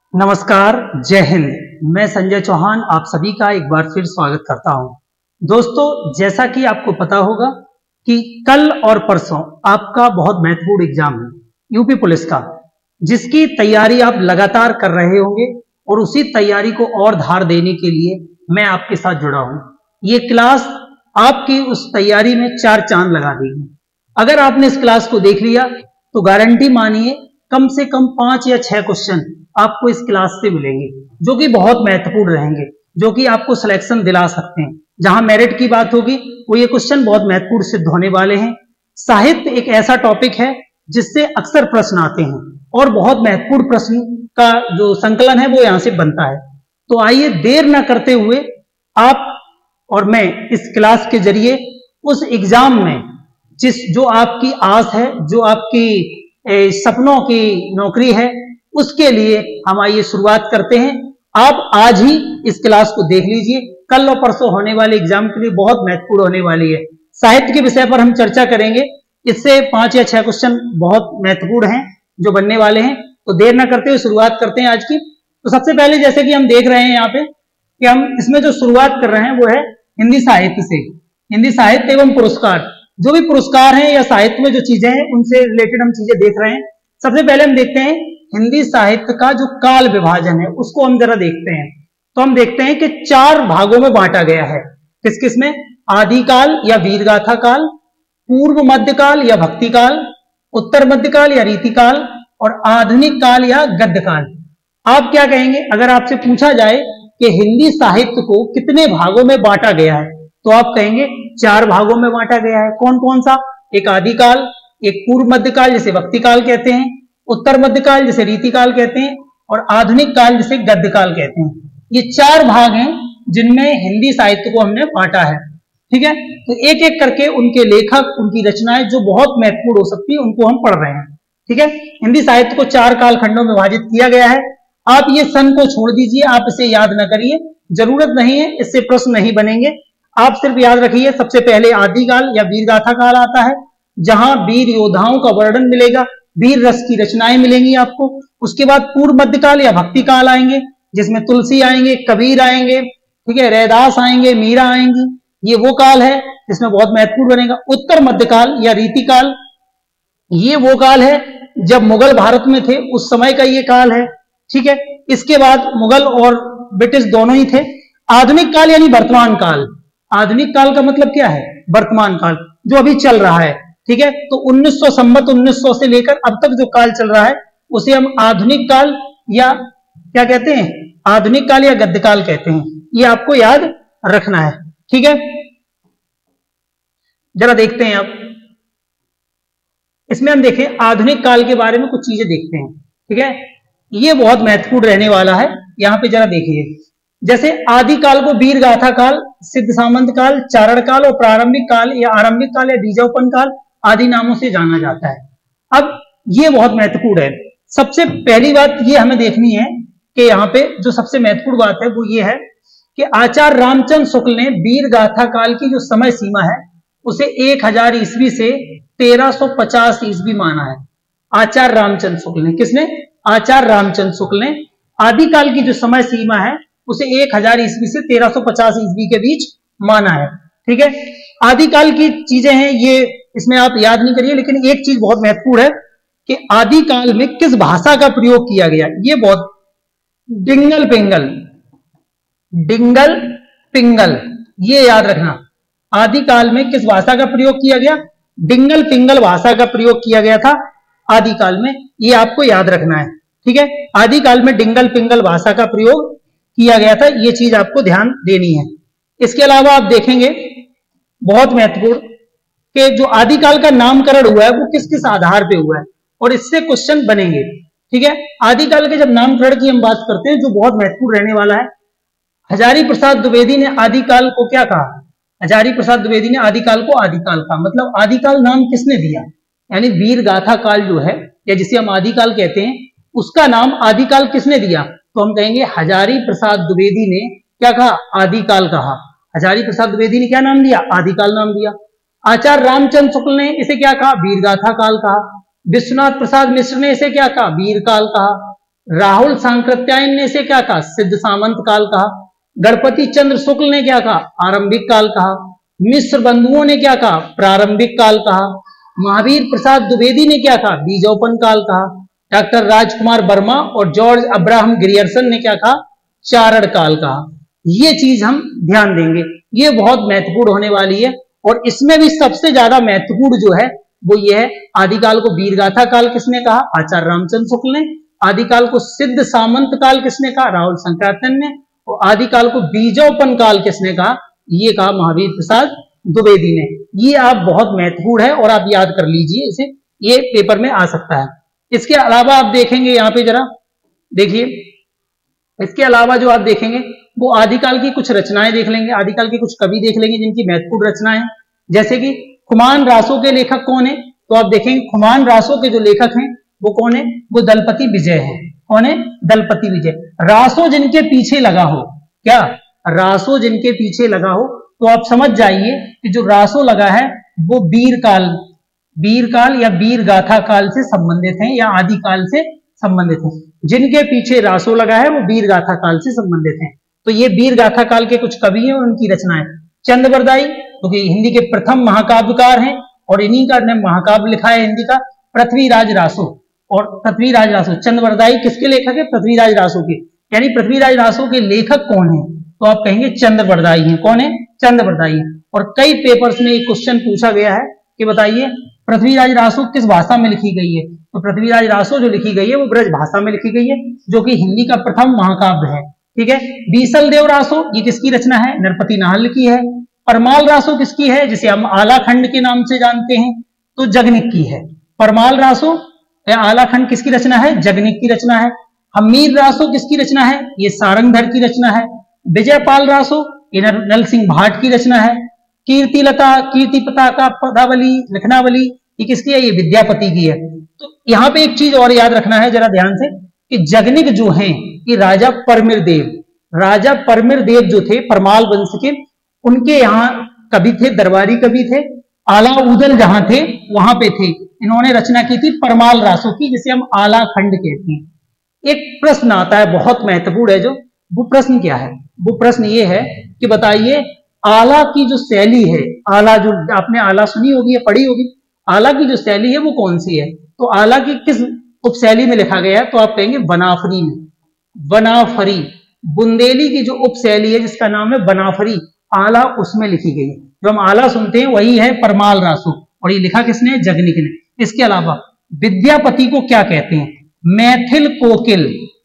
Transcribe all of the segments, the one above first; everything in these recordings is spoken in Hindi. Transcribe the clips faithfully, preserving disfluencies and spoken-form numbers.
नमस्कार, जय हिंद। मैं संजय चौहान आप सभी का एक बार फिर स्वागत करता हूं। दोस्तों, जैसा कि आपको पता होगा कि कल और परसों आपका बहुत महत्वपूर्ण एग्जाम है यूपी पुलिस का, जिसकी तैयारी आप लगातार कर रहे होंगे और उसी तैयारी को और धार देने के लिए मैं आपके साथ जुड़ा हूं। ये क्लास आपकी उस तैयारी में चार चांद लगा देगी। अगर आपने इस क्लास को देख लिया तो गारंटी मानिए कम से कम पांच या छह क्वेश्चन आपको इस क्लास से मिलेंगे, जो कि बहुत महत्वपूर्ण रहेंगे, जो कि आपको सिलेक्शन दिला सकते हैं। जहां मेरिट की बात होगी वो ये क्वेश्चन बहुत महत्वपूर्ण सिद्ध होने वाले हैं। साहित्य एक ऐसा टॉपिक है जिससे अक्सर प्रश्न आते हैं और बहुत महत्वपूर्ण प्रश्न का जो संकलन है वो यहां से बनता है। तो आइए देर ना करते हुए आप और मैं इस क्लास के जरिए उस एग्जाम में जिस जो आपकी आस है, जो आपकी ए, सपनों की नौकरी है, उसके लिए हम आइए शुरुआत करते हैं। आप आज ही इस क्लास को देख लीजिए, कल और परसों होने वाले एग्जाम के लिए बहुत महत्वपूर्ण होने वाली है। साहित्य के विषय पर हम चर्चा करेंगे, इससे पांच या छह क्वेश्चन बहुत महत्वपूर्ण हैं जो बनने वाले हैं। तो देर ना करते हुए शुरुआत करते हैं आज की। तो सबसे पहले जैसे कि हम देख रहे हैं यहाँ पे कि हम इसमें जो शुरुआत कर रहे हैं वो है हिंदी साहित्य से। हिंदी साहित्य एवं पुरस्कार, जो भी पुरस्कार हैं या साहित्य में जो चीजें हैं उनसे रिलेटेड हम चीजें देख रहे हैं। सबसे पहले हम देखते हैं हिंदी साहित्य का जो काल विभाजन है उसको हम जरा देखते हैं। तो हम देखते हैं कि चार भागों में बांटा गया है। किस किस में? आदिकाल या वीरगाथा काल, पूर्व मध्यकाल या भक्ति काल, उत्तर मध्यकाल या रीतिकाल और आधुनिक काल या गद्य काल। आप क्या कहेंगे अगर आपसे पूछा जाए कि हिंदी साहित्य को कितने भागों में बांटा गया है? तो आप कहेंगे चार भागों में बांटा गया है। कौन कौन सा? एक आदिकाल, एक पूर्व मध्यकाल जिसे भक्ति काल कहते हैं, उत्तर मध्यकाल जिसे रीतिकाल कहते हैं और आधुनिक काल जिसे गद्य काल कहते हैं। ये चार भाग हैं जिनमें हिंदी साहित्य को हमने बांटा है। ठीक है, तो एक एक करके उनके लेखक, उनकी रचनाएं जो बहुत महत्वपूर्ण हो सकती है उनको हम पढ़ रहे हैं। ठीक है, हिंदी साहित्य को चार काल खंडों में विभाजित किया गया है। आप ये सन को छोड़ दीजिए, आप इसे याद न करिए, जरूरत नहीं है, इससे प्रश्न नहीं बनेंगे। आप सिर्फ याद रखिए सबसे पहले आदिकाल या वीरगाथा काल आता है, जहां वीर योद्धाओं का वर्णन मिलेगा, वीर रस की रचनाएं मिलेंगी आपको। उसके बाद पूर्व मध्यकाल या भक्ति काल आएंगे, जिसमें तुलसी आएंगे, कबीर आएंगे, ठीक है, रैदास आएंगे, मीरा आएंगी। ये वो काल है जिसमें बहुत महत्वपूर्ण बनेगा। उत्तर मध्यकाल या रीतिकाल, ये वो काल है जब मुगल भारत में थे उस समय का ये काल है। ठीक है, इसके बाद मुगल और ब्रिटिश दोनों ही थे। आधुनिक काल यानी वर्तमान काल। आधुनिक काल का मतलब क्या है? वर्तमान काल, जो अभी चल रहा है। ठीक है, तो उन्नीस सौ संबत उन्नीस सौ से लेकर अब तक जो काल चल रहा है उसे हम आधुनिक काल या क्या कहते हैं? आधुनिक काल या गद्य काल कहते हैं। ये आपको याद रखना है। ठीक है, जरा देखते हैं आप इसमें, हम देखें आधुनिक काल के बारे में कुछ चीजें देखते हैं। ठीक है, ये बहुत महत्वपूर्ण रहने वाला है। यहां पे जरा देखिए, जैसे आदिकाल को वीरगाथा काल, सिद्ध सामंत काल, चारण काल और प्रारंभिक काल या आरंभिक काल या बीजापन काल आदि नामों से जाना जाता है। अब ये बहुत महत्वपूर्ण है। सबसे पहली बात ये हमें देखनी है कि यहाँ पे जो सबसे महत्वपूर्ण बात है वो ये है कि आचार्य रामचंद्र शुक्ल ने वीरगाथा काल की जो समय सीमा है उसे एक हजार ईस्वी से तेरह सौ पचास ईस्वी माना है। आचार्य रामचंद्र शुक्ल ने, किसने? आचार्य रामचंद्र शुक्ल ने आदिकाल की जो समय सीमा है उसे एक हजार ईस्वी से तेरह सौ पचास ईस्वी के बीच माना है। ठीक है, आदिकाल की चीजें हैं ये, इसमें आप याद नहीं करिए, लेकिन एक चीज बहुत महत्वपूर्ण है कि आदिकाल में किस भाषा का प्रयोग किया गया। ये बहुत डिंगल पिंगल, डिंगल पिंगल, ये याद रखना। आदिकाल में किस भाषा का प्रयोग किया गया? डिंगल पिंगल भाषा का प्रयोग किया गया था आदिकाल में, ये आपको याद रखना है। ठीक है, आदिकाल में डिंगल पिंगल भाषा का प्रयोग किया गया था, ये चीज आपको ध्यान देनी है। इसके अलावा आप देखेंगे बहुत महत्वपूर्ण कि जो आदिकाल का नामकरण हुआ है वो किस किस आधार पे हुआ है और इससे क्वेश्चन बनेंगे। ठीक है, आदिकाल के जब नामकरण की हम बात करते हैं जो बहुत महत्वपूर्ण रहने वाला है, हजारी प्रसाद द्विवेदी ने आदिकाल को क्या कहा? हजारी प्रसाद द्विवेदी ने आदिकाल को आदिकाल कहा। मतलब आदिकाल नाम किसने दिया? यानी वीरगाथा काल जो है या जिसे हम आदिकाल कहते हैं उसका नाम आदिकाल किसने दिया? तो हम कहेंगे हजारी प्रसाद द्विवेदी ने क्या कहा? आदिकाल कहा। हजारी प्रसाद द्विवेदी ने क्या नाम दिया? आदिकाल नाम दिया। आचार्य रामचंद्र शुक्ल ने इसे क्या कहा? वीरगाथा काल कहा। विश्वनाथ प्रसाद मिश्र ने इसे क्या कहा? वीरकाल कहा। राहुल सांकृत्यायन ने इसे क्या कहा? सिद्ध सामंत काल कहा। गणपति चंद्र शुक्ल ने क्या कहा? आरंभिक काल कहा। मिश्र बंधुओं ने क्या कहा? प्रारंभिक काल कहा। महावीर प्रसाद द्विवेदी ने क्या कहा? बीजोपन काल कहा। डॉक्टर राजकुमार वर्मा और जॉर्ज अब्राहम ग्रियर्सन ने क्या कहा? चारण काल कहा। ये चीज हम ध्यान देंगे, ये बहुत महत्वपूर्ण होने वाली है। और इसमें भी सबसे ज्यादा महत्वपूर्ण जो है वो ये है, आदिकाल को वीरगाथा काल किसने कहा? आचार्य रामचंद्र शुक्ल ने। आदिकाल को सिद्ध सामंत काल किसने कहा? राहुल सांकृत्यायन ने। और आदिकाल को बीजोपन काल किसने कहा? ये कहा महावीर प्रसाद द्विवेदी ने। ये आप बहुत महत्वपूर्ण है और आप याद कर लीजिए इसे, ये पेपर में आ सकता है। इसके अलावा आप देखेंगे यहाँ पे जरा देखिए, इसके अलावा जो आप देखेंगे वो आदिकाल की कुछ रचनाएं देख लेंगे, आदिकाल के कुछ कवि देख लेंगे जिनकी महत्वपूर्ण रचनाएं, जैसे कि खुमान रासों के लेखक कौन है? तो आप देखेंगे खुमान रासों के जो लेखक हैं वो कौन है? वो दलपति विजय है। कौन है? दलपति विजय। रासो जिनके पीछे लगा हो, क्या रासो जिनके पीछे लगा हो, तो आप समझ जाइए कि जो रासो लगा है वो वीर काल वीर काल या वीर गाथा काल से संबंधित है या आदिकाल से संबंधित है। जिनके पीछे रासो लगा है वो वीर गाथा काल से संबंधित है। तो ये वीर गाथा काल के कुछ कवि हैं और उनकी रचनाएं। चंद्रवरदाई तो हिंदी के प्रथम महाकाव्यकार हैं और इन्हीं का ने महाकाव्य लिखा है हिंदी का, पृथ्वीराज रासो। और पृथ्वीराज रासो, चंद्रवरदाई किसके लेखक है? पृथ्वीराज रासो के। यानी पृथ्वीराज रासो के लेखक कौन है? तो आप कहेंगे चंद्रवरदाई हैं। कौन है? चंद्रवरदाई है। और कई पेपर्स में एक क्वेश्चन पूछा गया है कि बताइए पृथ्वीराज रासो किस भाषा में लिखी गई है? तो पृथ्वीराज रासो जो लिखी गई है वो ब्रज भाषा में लिखी गई है, जो कि हिंदी का प्रथम महाकाव्य है। ठीक है। बीसल देव रासो ये किसकी रचना है? नरपति नाहल की है। परमाल रासो किसकी है? जिसे हम आलाखंड के नाम से जानते हैं, तो जगनिक की है। परमाल रासो आलाखंड किसकी रचना है? जगनिक की रचना है। हमीर रासो किसकी रचना है? ये सारंगधर की रचना है। विजयपाल रासो ये नल सिंह भाट की रचना है। कीर्तिलता कीर्ति पताका पदावली लिखनावली ये किसकी है? ये विद्यापति की है। तो यहाँ पे एक चीज और याद रखना है जरा ध्यान से कि जगनिक जो हैं कि राजा परमिर देव राजा परमिर देव जो थे परमाल वंश के, उनके यहाँ कवि थे, दरबारी कवि थे। आला उदल जहां थे वहां पे थे। इन्होंने रचना की थी परमाल रासो की, जिसे हम आला खंड कहते हैं। एक प्रश्न आता है बहुत महत्वपूर्ण है, जो वो प्रश्न क्या है? वो प्रश्न ये है कि बताइए आला की जो शैली है, आला जो आपने आला सुनी होगी या पढ़ी होगी, आला की जो शैली है वो कौन सी है? तो आला की किस उपशैली में लिखा गया है? तो आप कहेंगे बनाफरी में। बनाफरी बुंदेली की जो उपशैली है जिसका नाम है बनाफरी, आला उसमें लिखी गई है। जो हम आला सुनते हैं वही है परमाल रासो, और ये लिखा किसने? जगनिक ने। इसके अलावा विद्यापति को क्या कहते हैं? मैथिल कोकिल।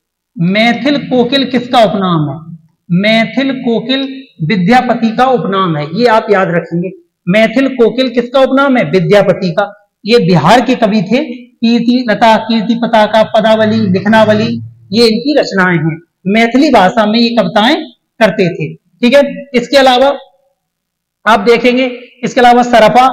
मैथिल कोकिल किसका उपनाम है? मैथिल कोकिल विद्यापति का उपनाम है। ये आप याद रखेंगे। मैथिल कोकिल किसका उपनाम है? विद्यापति का। ये बिहार के कवि थे। कीर्ति लता, कीर्ति पताका, पदावली, लिखनावली ये इनकी रचनाएं हैं। मैथिली भाषा में ये कविताएं करते थे। ठीक है। इसके अलावा आप देखेंगे, इसके अलावा सरपा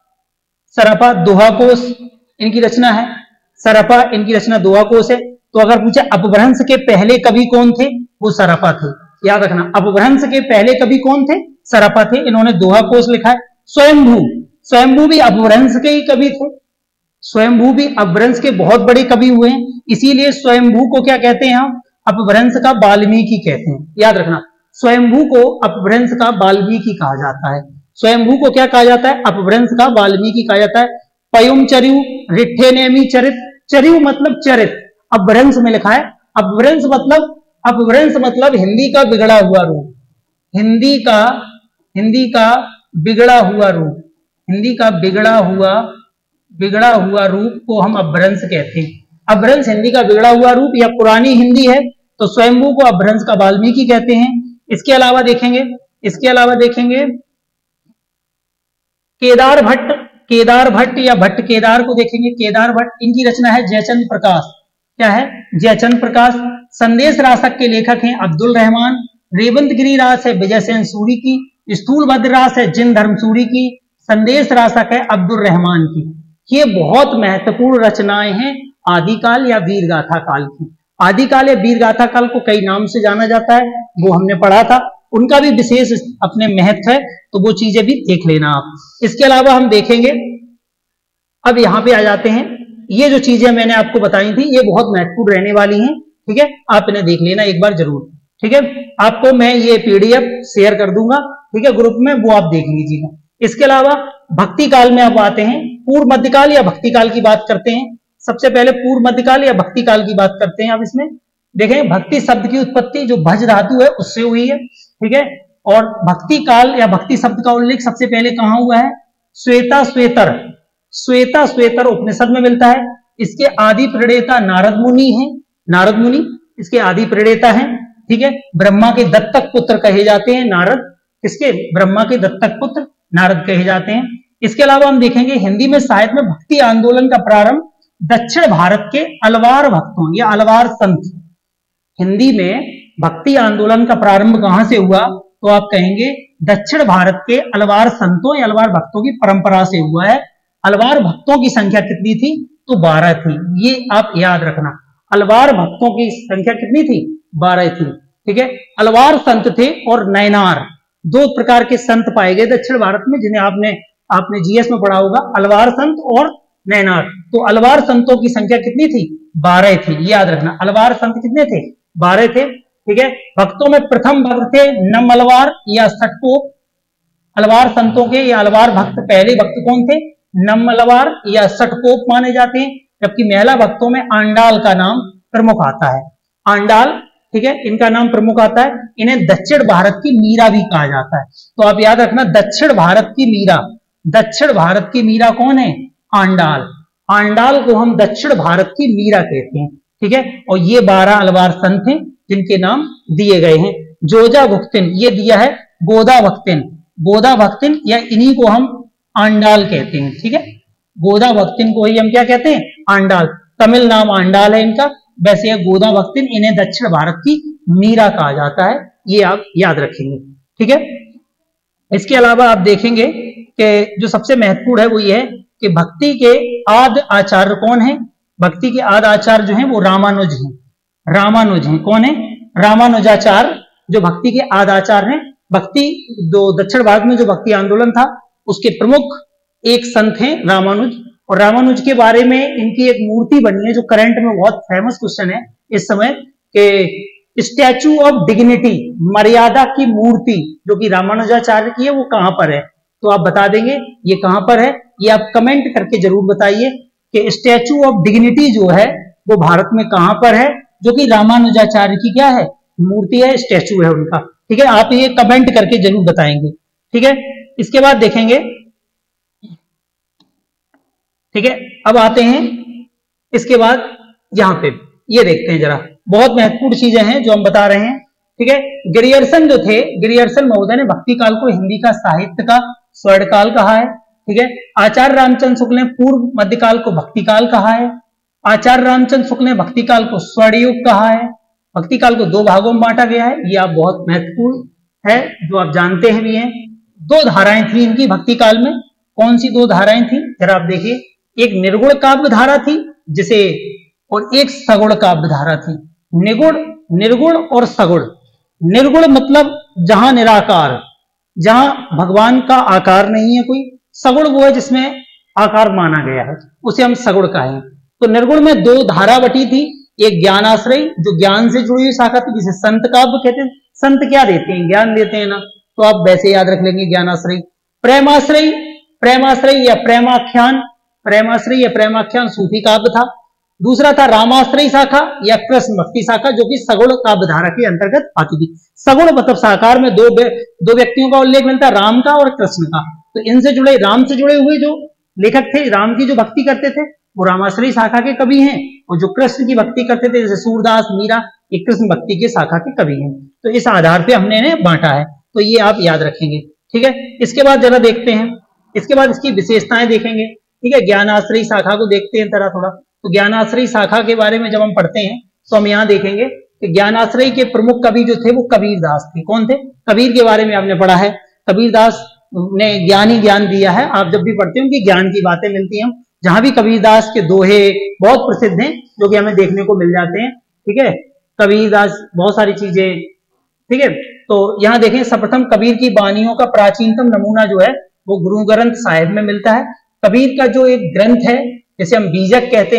सरपा दोहा कोश इनकी रचना है। सरपा इनकी रचना दोहा कोश है। तो अगर पूछे अपभ्रंश के पहले कवि कौन थे? वो सरपा थे। याद रखना, अपभ्रंश के पहले कवि कौन थे? सरपा थे। इन्होंने दोहा कोश लिखा है। स्वयंभू स्वयंभू भी अपभ्रंश के ही कवि थे। स्वयंभू भी अपभ्रंश के बहुत बड़े कवि हुए हैं, इसीलिए स्वयंभू को क्या कहते हैं? हम अपभ्रंश का वाल्मीकि कहते हैं। याद रखना, स्वयंभू को अपभ्रंश का वाल्मीकि कहा जाता है। स्वयंभू को क्या कहा जाता है? अपभ्रंश का वाल्मीकि कहा जाता है। पयुम चरियु रिठे नेमी चरित, चरियु मतलब चरित, अपभ्रंश में लिखा है। अपभ्रंश मतलब अपभ्रंश मतलब हिंदी का बिगड़ा हुआ रूप। हिंदी का हिंदी का बिगड़ा हुआ रूप हिंदी का बिगड़ा हुआ बिगड़ा हुआ रूप को हम अपभ्रंश कहते हैं। अपभ्रंश हिंदी का बिगड़ा हुआ रूप या पुरानी हिंदी है, तो स्वयंभू को अपभ्रंश का वाल्मीकि कहते हैं। इसके अलावा देखेंगे इसके अलावा देखेंगे केदार भट्ट केदार भट्ट या भट्ट केदार को देखेंगे। केदार भट्ट इनकी रचना है जयचंद प्रकाश। क्या है? जयचंद प्रकाश। संदेश रासक के लेखक हैं अब्दुल रहमान। रेवंत गिरी रास है विजय सेन सूरी की। स्थूल भद्र रास है जिन धर्म सूरी की। संदेश रासक है अब्दुल रहमान की। ये बहुत महत्वपूर्ण रचनाएं हैं आदिकाल या वीरगाथा काल की। आदिकाल या वीरगाथा काल को कई नाम से जाना जाता है, वो हमने पढ़ा था। उनका भी विशेष अपने महत्व है, तो वो चीजें भी देख लेना आप। इसके अलावा हम देखेंगे, अब यहाँ पे आ जाते हैं, ये जो चीजें मैंने आपको बताई थी ये बहुत महत्वपूर्ण रहने वाली हैं ठीक है, आप इन्हें देख लेना एक बार जरूर। ठीक है, आपको मैं ये पीडीएफ शेयर कर दूंगा, ठीक है, ग्रुप में, वो आप देख लीजिएगा। इसके अलावा भक्ति काल में आप आते हैं, पूर्व मध्यकाल या भक्ति काल की बात करते हैं। सबसे पहले पूर्व मध्यकाल या भक्ति काल की बात करते हैं। आप इसमें देखें, भक्ति शब्द की उत्पत्ति जो भज धातु है उससे हुई है, ठीक है, और भक्ति काल या भक्ति शब्द का उल्लेख सबसे पहले कहां हुआ है? श्वेता श्वेतर, श्वेता श्वेतर उपनिषद में मिलता है। इसके आदि प्रणेता नारद मुनि हैं, नारद मुनि इसके आदि प्रणेता हैं, ठीक है, ब्रह्मा के दत्तक पुत्र कहे जाते हैं नारद, किसके? ब्रह्मा के दत्तक पुत्र नारद कहे जाते हैं। इसके अलावा हम देखेंगे हिंदी में साहित्य में भक्ति आंदोलन का प्रारंभ दक्षिण भारत के अलवार भक्तों या अलवार संत, हिंदी में भक्ति आंदोलन का प्रारंभ कहां से हुआ? तो आप कहेंगे दक्षिण भारत के अलवार संतों या अलवार भक्तों की परंपरा से हुआ है। अलवार भक्तों की संख्या कितनी थी? तो बारह थी, ये आप याद रखना। अलवार भक्तों की संख्या कितनी थी? बारह थी, ठीक है। अलवार संत थे और नैनार, दो प्रकार के संत पाए गए दक्षिण भारत में, जिन्हें आपने आपने जीएस में पढ़ा होगा, अलवार संत और नैनार। तो अलवार संतों की संख्या कितनी थी? बारह थी, याद रखना। अलवार संत कितने थे? बारह थे, ठीक है। भक्तों में प्रथम भक्त थे नम अलवार या सटकोप। अलवार संतों के या अलवार भक्त पहले भक्त कौन थे? नम अलवार या सटकोप माने जाते हैं, जबकि महिला भक्तों में आंडाल का नाम प्रमुख आता है। आंडाल, ठीक है, इनका नाम प्रमुख आता है। इन्हें दक्षिण भारत की मीरा भी कहा जाता है। तो आप याद रखना, दक्षिण भारत की मीरा, दक्षिण भारत की मीरा कौन है? आंडाल। आंडाल को हम दक्षिण भारत की मीरा कहते हैं, ठीक है। और ये बारह अलवार संत हैं जिनके नाम दिए गए हैं। जोजा भुक्तिन ये दिया है गोदा भक्तिन, गोदा भक्तिन या इन्हीं को हम आंडाल कहते हैं, ठीक है। गोदा भक्तिन को ही हम क्या कहते हैं? आंडाल। तमिल नाम आंडाल है इनका, वैसे यह गोदा भक्तिन, इन्हें दक्षिण भारत की मीरा कहा जाता है, ये आप याद रखेंगे, ठीक है। इसके अलावा आप देखेंगे कि जो सबसे महत्वपूर्ण है वो ये है कि भक्ति के आदि आचार्य कौन है? भक्ति के आदि आचार्य जो हैं वो रामानुज हैं, रामानुज हैं। कौन है? रामानुजाचार्य, जो भक्ति के आदि आचार्य हैं। भक्ति जो दक्षिण भारत में जो भक्ति आंदोलन था उसके प्रमुख एक संत हैं रामानुज। और रामानुज के बारे में इनकी एक मूर्ति बनी है जो करंट में बहुत फेमस क्वेश्चन है इस समय, कि स्टैचू ऑफ डिग्निटी, मर्यादा की मूर्ति जो कि रामानुजाचार्य की है, वो कहां पर है? तो आप बता देंगे ये कहां पर है, ये आप कमेंट करके जरूर बताइए कि स्टैचू ऑफ डिग्निटी जो है वो भारत में कहां पर है, जो कि रामानुजाचार्य की क्या है? मूर्ति है, स्टैचू है उनका, ठीक है। आप ये कमेंट करके जरूर बताएंगे, ठीक है। इसके बाद देखेंगे, ठीक है, अब आते हैं इसके बाद यहां पे ये देखते हैं जरा, बहुत महत्वपूर्ण चीजें हैं जो हम बता रहे हैं, ठीक है। ग्रियर्सन जो थे, ग्रियर्सन महोदय ने भक्ति काल को हिंदी का साहित्य का स्वर्ण काल कहा है, ठीक है। आचार्य रामचंद्र शुक्ल ने पूर्व मध्यकाल को भक्ति काल कहा है। आचार्य रामचंद्र शुक्ल ने भक्ति काल को स्वर्ण युग कहा है। भक्ति काल को दो भागों में बांटा गया है, ये आप बहुत महत्वपूर्ण है जो आप जानते हैं भी हैं। दो धाराएं थी इनकी भक्ति काल में, कौन सी दो धाराएं थी जरा आप देखिए। एक निर्गुण काव्य धारा थी जिसे, और एक सगुण काव्य धारा थी। निगुण, निर्गुण और सगुण। निर्गुण मतलब जहां निराकार, जहां भगवान का आकार नहीं है कोई। सगुण वो है जिसमें आकार माना गया है, उसे हम सगुण कहें। तो निर्गुण में दो धारा बटी थी, एक ज्ञानाश्रय जो ज्ञान से जुड़ी हुई शाखा थी जिसे संत काव्य कहते हैं। संत क्या देते हैं? ज्ञान देते हैं ना, तो आप वैसे याद रख लेंगे ज्ञानाश्रय। प्रेमाश्रय, प्रेमाश्रय या प्रेमाख्यान, प्रेमाश्रय या प्रेमाख्यान सूफी काव्य था। दूसरा था रामाश्रय शाखा या कृष्ण भक्ति शाखा, जो कि सगुण काव्य धारा के अंतर्गत आती थी। सगुण मतलब साकार में दो दो व्यक्तियों का उल्लेख मिलता है, राम का और कृष्ण का। तो इनसे जुड़े, राम से जुड़े हुए जो लेखक थे, राम की जो भक्ति करते थे, वो रामाश्रय शाखा के कवि हैं, और जो कृष्ण की भक्ति करते थे जैसे सूरदास, मीरा, ये कृष्ण भक्ति के शाखा के कवि हैं। तो इस आधार पे हमने इन्हें बांटा है, तो ये आप याद रखेंगे, ठीक है। इसके बाद जरा देखते हैं, इसके बाद इसकी विशेषताएं देखेंगे, ठीक है। ज्ञानाश्रय शाखा को देखते हैं जरा थोड़ा। तो ज्ञानाश्रय शाखा के बारे में जब हम पढ़ते हैं तो हम यहाँ देखेंगे कि ज्ञानाश्रय के प्रमुख कवि जो थे वो कबीरदास थे। कौन थे? कबीर के बारे में आपने पढ़ा है, कबीरदास ने ज्ञान ही ज्ञान दिया है। आप जब भी पढ़ते हो कि ज्ञान की बातें मिलती हैं, जहां भी कबीरदास के दोहे बहुत प्रसिद्ध हैं जो कि हमें देखने को मिल जाते हैं, ठीक है। कबीरदास बहुत सारी चीजें, ठीक है। तो यहाँ देखें, सर्वप्रथम कबीर की वाणियों का प्राचीनतम नमूना जो है वो गुरु ग्रंथ साहिब में मिलता है। कबीर का जो एक ग्रंथ है, जैसे हम बीजक कहते हैं,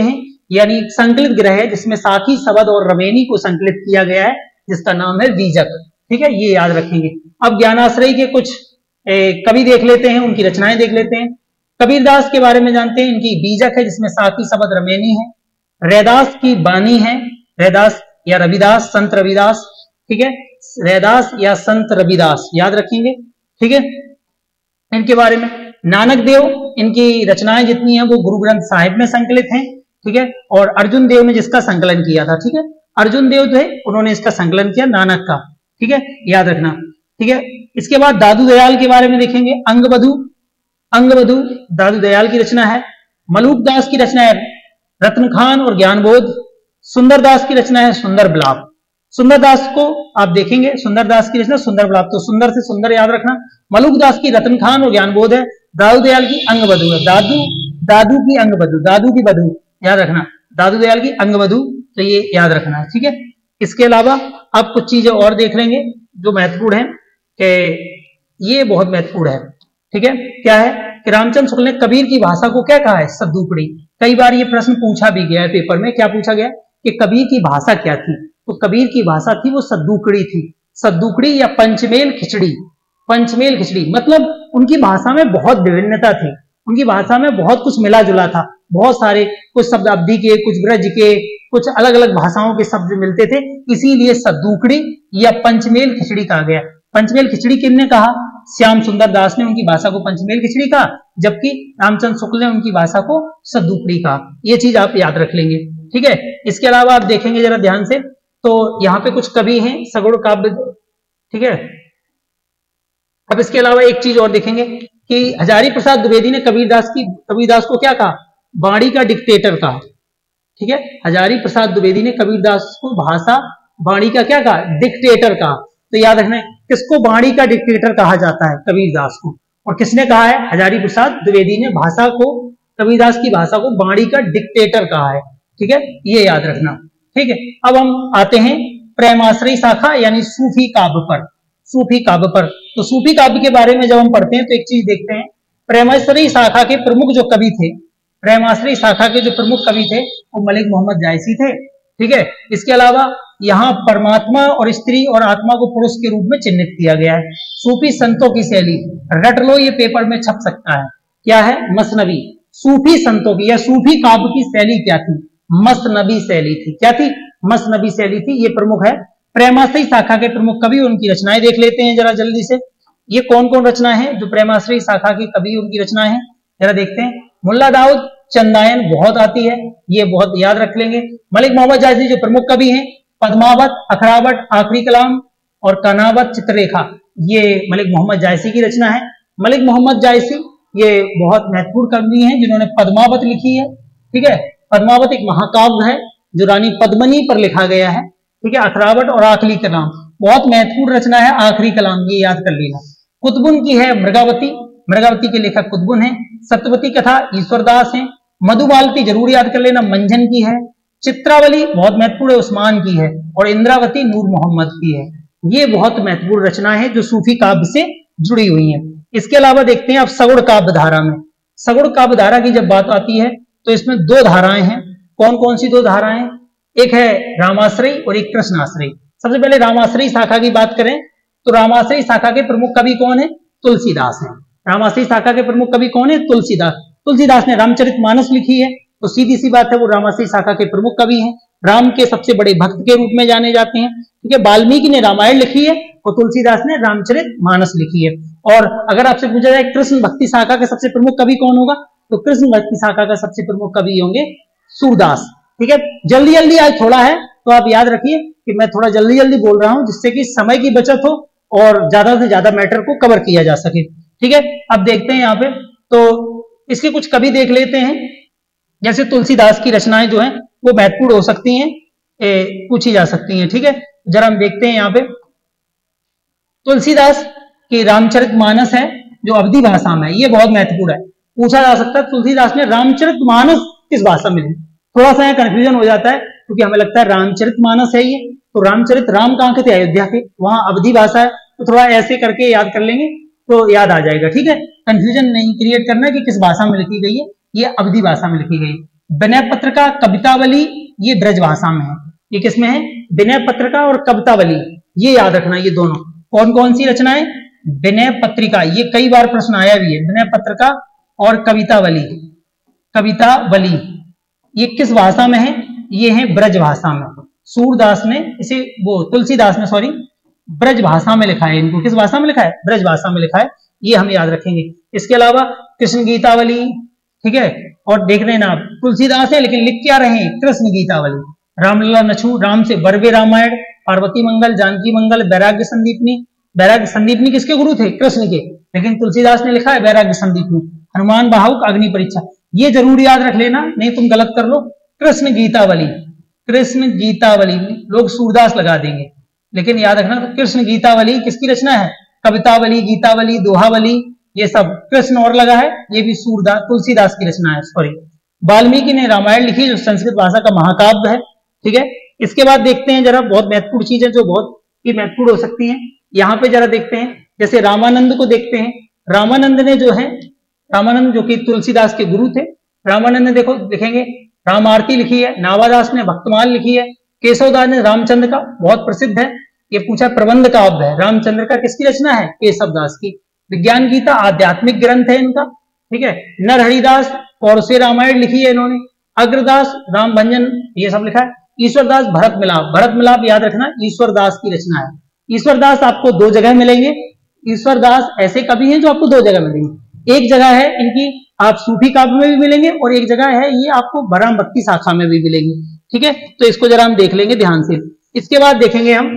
यानी संकलित ग्रह है जिसमें साखी, शबद और रमेनी को संकलित किया गया है, जिसका नाम है बीजक। ठीक है, ये याद रखेंगे। अब ज्ञानाश्रयी के कुछ ए, कवि देख लेते हैं, उनकी रचनाएं देख लेते हैं। कबीरदास के बारे में जानते हैं, इनकी बीजक है जिसमें साखी, शबद, रमेनी है। रैदास की बानी है, रैदास या रविदास, संत रविदास। ठीक है, रैदास या संत रविदास याद रखेंगे। ठीक है, इनके बारे में नानक देव, इनकी रचनाएं जितनी हैं वो गुरु ग्रंथ साहिब में संकलित हैं। ठीक है, और अर्जुन देव ने जिसका संकलन किया था। ठीक है, अर्जुन देव थे, उन्होंने इसका संकलन किया नानक का। ठीक है, याद रखना। ठीक है, इसके बाद दादू दयाल के बारे में देखेंगे। अंगबधु, अंगबधु दादू दयाल की रचना है। मलूक दास की रचना है रत्न खान और ज्ञानबोध। सुंदर दास की रचना है सुंदर बिलाप। सुंदर दास को आप देखेंगे, सुंदर दास की रचना सुंदर बिलाप, तो सुंदर से सुंदर याद रखना। मलूक दास की रत्न खान और ज्ञानबोध है। दादू दयाल की अंगबधु है, दादू दादू की अंगबधु, दादू की बधु याद रखना, दादू दयाल की अंगबधु, तो ये याद रखना है। ठीक है, इसके अलावा आप कुछ चीजें और देख लेंगे जो महत्वपूर्ण है, कि ये बहुत महत्वपूर्ण है। ठीक है, क्या है कि रामचंद्र शुक्ल ने कबीर की भाषा को क्या कहा है? सद्दूकड़ी। कई बार ये प्रश्न पूछा भी गया है पेपर में। क्या पूछा गया कि कबीर की भाषा क्या थी? तो कबीर की भाषा थी वो सद्दूकड़ी थी। सद्दूकड़ी या पंचमेल खिचड़ी। पंचमेल खिचड़ी मतलब उनकी भाषा में बहुत विभिन्नता थी, उनकी भाषा में बहुत कुछ मिला जुला था, बहुत सारे कुछ शब्द अवधि के, कुछ ब्रज के, कुछ अलग अलग भाषाओं के शब्द मिलते थे, इसीलिए सद्दूकड़ी या पंचमेल खिचड़ी कहा गया। पंचमेल खिचड़ी किसने कहा? श्याम सुंदर दास ने उनकी भाषा को पंचमेल खिचड़ी कहा, जबकि रामचंद्र शुक्ल ने उनकी भाषा को सद्दूकड़ी कहा। ये चीज आप याद रख लेंगे। ठीक है, इसके अलावा आप देखेंगे जरा ध्यान से, तो यहाँ पे कुछ कवि हैं सगुण काव्य। ठीक है, अब इसके अलावा एक चीज और देखेंगे कि हजारी प्रसाद द्विवेदी ने कबीरदास की कबीरदास को क्या कहा? वाणी का डिक्टेटर कहा। ठीक है, हजारी प्रसाद द्विवेदी ने कबीरदास को भाषा वाणी का क्या कहा? डिक्टेटर कहा। तो याद रखना है किसको वाणी का डिक्टेटर कहा जाता है? कबीरदास को। और किसने कहा है? हजारी प्रसाद द्विवेदी ने भाषा को, कबीरदास की भाषा को वाणी का डिक्टेटर कहा है। ठीक है, ये याद रखना। ठीक है, अब हम आते हैं प्रेमाश्रयी शाखा यानी सूफी काव्य पर। सूफी काव्य पर, तो सूफी काव्य के बारे में जब हम पढ़ते हैं तो एक चीज देखते हैं, प्रेमाश्रयी शाखा के प्रमुख जो कवि थे, प्रेमाश्रयी शाखा के जो प्रमुख कवि थे वो मलिक मोहम्मद जायसी थे। ठीक है, इसके अलावा यहाँ परमात्मा और स्त्री और आत्मा को पुरुष के रूप में चिन्हित किया गया है। सूफी संतों की शैली, रट लो, ये पेपर में छप सकता है। क्या है? मसनवी। सूफी संतों की या सूफी काव्य की शैली क्या थी? मसनवी शैली थी। क्या थी? मसनवी शैली थी। ये प्रमुख है। प्रेमाश्रयी शाखा के प्रमुख कवि, उनकी रचनाएं देख लेते हैं जरा जल्दी से। ये कौन कौन रचना है जो प्रेमाश्रयी शाखा के कवि उनकी रचनाएं हैं, जरा देखते हैं। मुल्ला दाऊद चंदायन बहुत आती है, ये बहुत याद रख लेंगे। मलिक मोहम्मद जायसी जो प्रमुख कवि हैं, पद्मावत, अखरावट, आखिरी कलाम और कनावत, चित्ररेखा, ये मलिक मोहम्मद जायसी की रचना है। मलिक मोहम्मद जायसी ये बहुत महत्वपूर्ण कवि हैं जिन्होंने पद्मावत लिखी है। ठीक है, पद्मावत एक महाकाव्य है जो रानी पद्मनी पर लिखा गया है। ठीक है, अखरावट और आखिरी कलाम बहुत महत्वपूर्ण रचना है। आखिरी कलाम ये याद कर लेना। कुतुबुन की है मृगावती, मृगावती के लेखक कुतुबुन है। सत्यवती कथा ईश्वरदास है। मधुबालती जरूर याद कर लेना, मंजन की है। चित्रावली बहुत महत्वपूर्ण है, उस्मान की है। और इंद्रावती नूर मोहम्मद की है। ये बहुत महत्वपूर्ण रचना है जो सूफी काव्य से जुड़ी हुई है। इसके अलावा देखते हैं अब सगुण काव्य धारा में। सगुण काव्य धारा की जब बात आती है तो इसमें दो धाराएं हैं। कौन कौन सी दो धाराएं? एक है रामाश्रयी और एक कृष्णाश्रयी। सबसे पहले रामाश्रयी शाखा की बात करें तो रामाश्रयी शाखा के प्रमुख कवि कौन है? तुलसीदास हैं। रामाश्रयी शाखा के प्रमुख कवि कौन है? तुलसीदास। तुलसीदास ने रामचरितमानस लिखी है, तो सीधी सी बात है वो रामाश्रयी शाखा के प्रमुख कवि हैं। राम के सबसे बड़े भक्त के रूप में जाने जाते हैं। ठीक है, वाल्मीकि ने रामायण लिखी है और तुलसीदास ने रामचरितमानस लिखी है। और अगर आपसे पूछा जाए कृष्ण भक्ति शाखा के सबसे प्रमुख कवि कौन होगा, तो कृष्ण भक्ति शाखा का सबसे प्रमुख कवि होंगे सूरदास। ठीक है, जल्दी जल्दी आज थोड़ा है तो आप याद रखिए कि मैं थोड़ा जल्दी जल्दी बोल रहा हूं जिससे कि समय की बचत हो और ज्यादा से ज्यादा मैटर को कवर किया जा सके। ठीक है, अब देखते हैं यहाँ पे, तो इसके कुछ कवि देख लेते हैं। जैसे तुलसीदास की रचनाएं जो हैं वो महत्वपूर्ण हो सकती हैं, पूछी जा सकती हैं। ठीक है, जरा हम देखते हैं यहाँ पे तुलसीदास की रामचरितमानस है जो अवधी भाषा में है, ये बहुत महत्वपूर्ण है। पूछा जा सकता है तुलसीदास ने रामचरितमानस किस भाषा में लिखी। थोड़ा सा कंफ्यूजन हो जाता है क्योंकि हमें लगता है रामचरितमानस है ये, तो रामचरित राम कहाँ के थे? अयोध्या के, वहां अवधी भाषा है, तो थोड़ा ऐसे करके याद कर लेंगे तो याद आ जाएगा। ठीक है, कंफ्यूजन नहीं क्रिएट करना कि किस भाषा में लिखी गई है, ये अवधी भाषा में लिखी गई। विनय पत्रिका, कवितावली, ये ब्रजभाषा में है। ये किसमें है? विनय पत्रिका और कवितावली, ये याद रखना। ये दोनों कौन कौन सी रचनाएं? विनय पत्रिका, ये कई बार प्रश्न आया भी है। विनय पत्रिका और कवितावली, कवितावली ये किस भाषा में है? ये है ब्रज भाषा में। सूरदास ने इसे, वो तुलसीदास ने सॉरी, ब्रज भाषा में लिखा है। इनको किस भाषा में लिखा है? ब्रज भाषा में लिखा है। ये हम याद रखेंगे। इसके अलावा कृष्ण गीतावली, ठीक है, और देख रहे हैं ना, तुलसीदास है लेकिन लिख क्या रहे हैं? कृष्ण गीतावली। रामलीला नछू, राम से बरवे रामायण, पार्वती मंगल, जानकी मंगल, वैराग्य संदीपनी। वैराग्य संदीपनी किसके गुरु थे? कृष्ण के, लेकिन तुलसीदास ने लिखा है वैराग्य संदीपनी। हनुमान बाहुक, अग्नि परीक्षा, ये जरूर याद रख लेना, नहीं तुम गलत कर लो। कृष्ण गीतावली, कृष्ण गीतावली, लोग सूरदास लगा देंगे, लेकिन याद रखना तो कृष्ण गीतावली किसकी रचना है? कवितावली, गीतावली, दोहावली, ये सब कृष्ण और लगा है, ये भी सूरदास, तुलसीदास की रचना है। सॉरी, वाल्मीकि ने रामायण लिखी, जो संस्कृत भाषा का महाकाव्य है। ठीक है, इसके बाद देखते हैं जरा, बहुत महत्वपूर्ण चीज है जो बहुत ही महत्वपूर्ण हो सकती है। यहाँ पे जरा देखते हैं, जैसे रामानंद को देखते हैं। रामानंद ने जो है, रामानंद जो कि तुलसीदास के गुरु थे, रामानंद ने देखो लिखेंगे राम आरती लिखी है, नावादास ने भक्तमाल लिखी है, केशवदास ने रामचंद्र का, बहुत प्रसिद्ध है, ये पूछा प्रबंध काव्य है रामचंद्र का, किसकी रचना है? केशवदास की। विज्ञान गीता आध्यात्मिक ग्रंथ है इनका। ठीक है, नरहरिदास पौरुषे रामायण लिखी है इन्होंने। अग्रदास राम भंजन, ये सब लिखा है। ईश्वरदास भरत मिलाप, भरत मिलाप याद रखना ईश्वरदास की रचना है। ईश्वरदास आपको दो जगह मिलेंगे। ईश्वरदास ऐसे कवि हैं जो आपको दो जगह मिलेंगे। एक जगह है इनकी, आप सूफी काव्य में भी मिलेंगे, और एक जगह है ये आपको बराम भक्ति शाखा में भी मिलेंगे। ठीक है, तो इसको जरा हम देख लेंगे ध्यान से। इसके बाद देखेंगे हम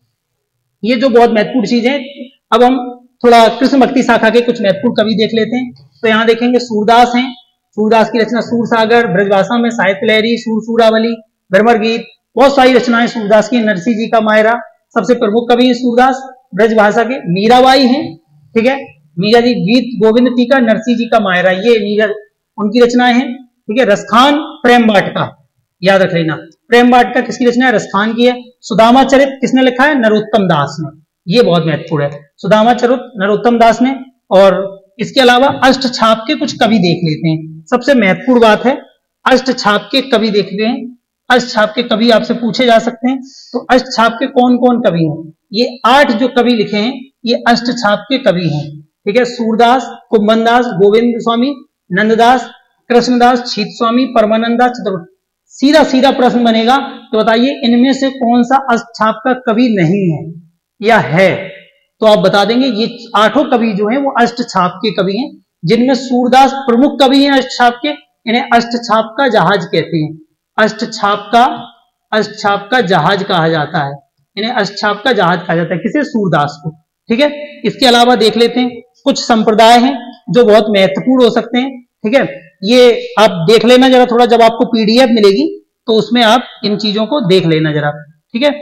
ये जो बहुत महत्वपूर्ण चीज है। अब हम थोड़ा कृष्ण भक्ति शाखा के कुछ महत्वपूर्ण कवि देख लेते हैं। तो यहाँ देखेंगे सूरदास हैं, सूरदास की रचना सूरसागर, ब्रजभाषा में साहित्य लहरी, सूर सूरावली, भ्रमर गीत, बहुत सारी रचनाएं सूरदास की। नरसिंह जी का मायरा, सबसे प्रमुख कवि है सूरदास ब्रजभाषा के। मीराबाई हैं, ठीक है, मीरा जी गीत गोविंद टीका, नरसिंह जी का मायरा, ये मीरा उनकी रचनाएं हैं। ठीक है, रसखान प्रेम वाटिका, याद रख लेना, प्रेम वाटिका किसकी रचना है? रसखान की है। सुदामा चरित किसने लिखा है? नरोत्तम दास ने, ये बहुत महत्वपूर्ण है, सुदामा चरित नरोत्तम दास ने। और इसके अलावा अष्ट छाप के कुछ कवि देख लेते हैं। सबसे महत्वपूर्ण बात है, अष्ट छाप के कवि देखते हैं। अष्ट छाप के कवि आपसे पूछे जा सकते हैं, तो अष्ट छाप के कौन कौन कवि हैं? ये आठ जो कवि लिखे हैं ये अष्ट छाप के कवि हैं। ठीक है, सूरदास, कुंभनदास, गोविंद स्वामी, नंददास, कृष्णदास, छीत स्वामी, परमानंदा, चतुर्थ। सीधा सीधा प्रश्न बनेगा तो बताइए इनमें से कौन सा अष्टछाप का कवि नहीं है या है? तो आप बता देंगे ये आठों कवि जो हैं वो अष्टछाप के कवि हैं, जिनमें सूरदास प्रमुख कवि हैं अष्टछाप के। इन्हें अष्टछाप का जहाज कहते हैं। अष्टछाप का अष्टछाप का जहाज कहा जाता है, इन्हें अष्टछाप का जहाज कहा जाता है, किसे? सूरदास को। ठीक है, इसके अलावा देख लेते हैं कुछ संप्रदाय हैं जो बहुत महत्वपूर्ण हो सकते हैं। ठीक है, ये आप देख लेना जरा थोड़ा, जब आपको पीडीएफ मिलेगी तो उसमें आप इन चीजों को देख लेना जरा। ठीक है,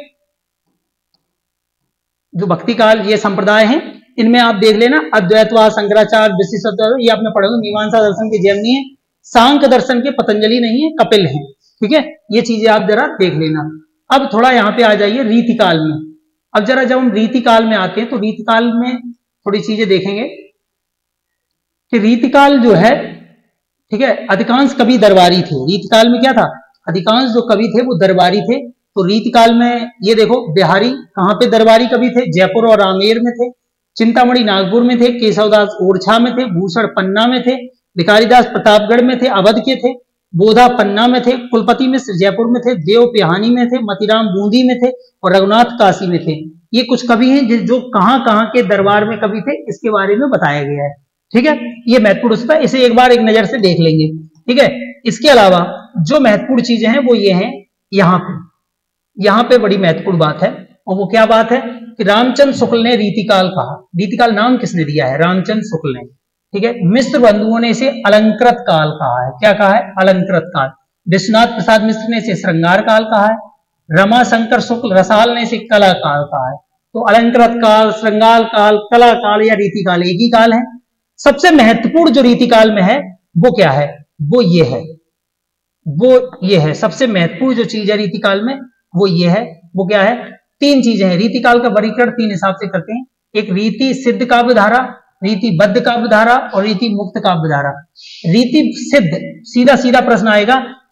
जो भक्ति काल ये संप्रदाय हैं इनमें आप देख लेना अद्वैतवाद, शंकराचार्य, विशिष्टाद्वैत, ये आपने पढ़ा, मीमांसा दर्शन के जैमिनी है, सांख्य दर्शन के पतंजलि नहीं है, कपिल हैं। ठीक है, ये चीजें आप जरा देख लेना। अब थोड़ा यहाँ पे आ जाइए रीतिकाल में। अब जरा जब हम रीतिकाल में आते हैं तो रीतिकाल में थोड़ी चीजें देखेंगे कि रीतिकाल जो है, ठीक है, अधिकांश कवि दरबारी थे। रीतिकाल में क्या था? अधिकांश जो कवि थे वो दरबारी थे। तो रीतिकाल में ये देखो, बिहारी कहाँ पे दरबारी कवि थे? जयपुर और आमेर में थे। चिंतामणि नागपुर में थे। केशवदास ओरछा में थे। भूषण पन्ना में थे। भिखारीदास प्रतापगढ़ में थे, अवध के थे। बोधा पन्ना में थे। कुलपति मिश्र जयपुर में थे। देव पिहानी में थे। मतीराम बूंदी में थे और रघुनाथ काशी में थे। ये कुछ कवि हैं जो कहाँ कहाँ के दरबार में कवि थे, इसके बारे में बताया गया है। ठीक है, ये महत्वपूर्ण होता है, इसे एक बार एक नजर से देख लेंगे। ठीक है, इसके अलावा जो महत्वपूर्ण चीजें हैं वो ये हैं, यहाँ पे यहाँ पे बड़ी महत्वपूर्ण बात है, और वो क्या बात है कि रामचंद्र शुक्ल ने रीतिकाल कहा। रीतिकाल नाम किसने दिया है? रामचंद्र शुक्ल ने। ठीक है, मिश्र बंधुओं ने इसे अलंकृत काल कहा है। क्या कहा है? अलंकृत काल। विश्वनाथ प्रसाद मिश्र ने इसे श्रृंगार काल कहा है। रमाशंकर शुक्ल रसाल ने इसे कला काल कहा है। तो अलंकृत काल, श्रृंगार काल, कला काल या रीतिकाल एक ही काल है। सबसे महत्वपूर्ण जो रीतिकाल में है वो क्या है? वो ये है, वो ये है सबसे महत्वपूर्ण जो चीज है रीतिकाल में, वो ये है। वो क्या है? तीन चीजें हैं। रीतिकाल का वर्गीकरण तीन हिसाब से करते हैं। एक रीति सिद्ध काव्य धारा, रीतिबद्ध काव्य धारा और रीति मुक्त काव्य धारा। रीति सिद्ध, सीधा सीधा प्रश्न आएगा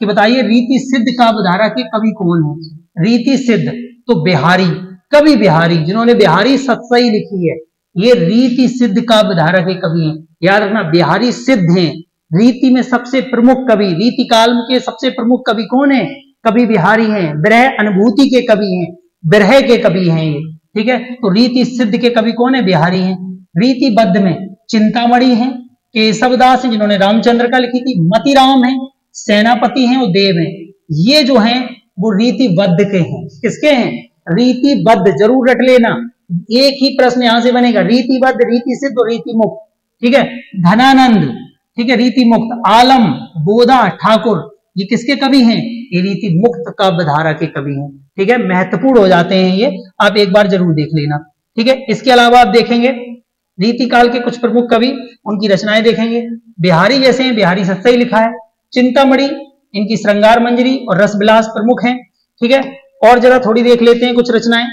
कि बताइए रीति सिद्ध काव्य धारा के कवि कौन है। रीति सिद्ध तो बिहारी, कवि बिहारी, जिन्होंने बिहारी सतसई लिखी है, ये रीति सिद्ध काव्य धारा के कवि हैं। याद रखना, बिहारी सिद्ध हैं। रीति में सबसे प्रमुख कवि, रीति काल के सबसे प्रमुख कवि कौन है? कवि बिहारी हैं। विरह अनुभूति के कवि हैं, विरह के कवि हैं ये, ठीक है। तो रीति सिद्ध के कवि कौन है? बिहारी हैं। रीतिबद्ध में चिंतामणि हैं, केशवदास हैं जिन्होंने रामचंद्र का लिखी थी, मतिराम है, सेनापति हैं और देव हैं। ये जो हैं वो रीतिबद्ध के हैं। किसके हैं? रीतिबद्ध। जरूर रट लेना, एक ही प्रश्न यहां से बनेगा, रीतिबद्ध, रीति सिद्ध और रीति मुक्त, ठीक है। धनानंद, ठीक है, रीति मुक्त। आलम, बोधा, ठाकुर, ये किसके कवि हैं? ये रीति मुक्त काव्य धारा के कवि हैं, ठीक है। महत्वपूर्ण हो जाते हैं ये, आप एक बार जरूर देख लेना, ठीक है। इसके अलावा आप देखेंगे रीति काल के कुछ प्रमुख कवि, उनकी रचनाएं देखेंगे। बिहारी जैसे हैं, बिहारी सतसई लिखा है। चिंतामणि, इनकी श्रृंगार मंजरी और रसविलास प्रमुख हैं, ठीक है। और जरा थोड़ी देख लेते हैं कुछ रचनाएं,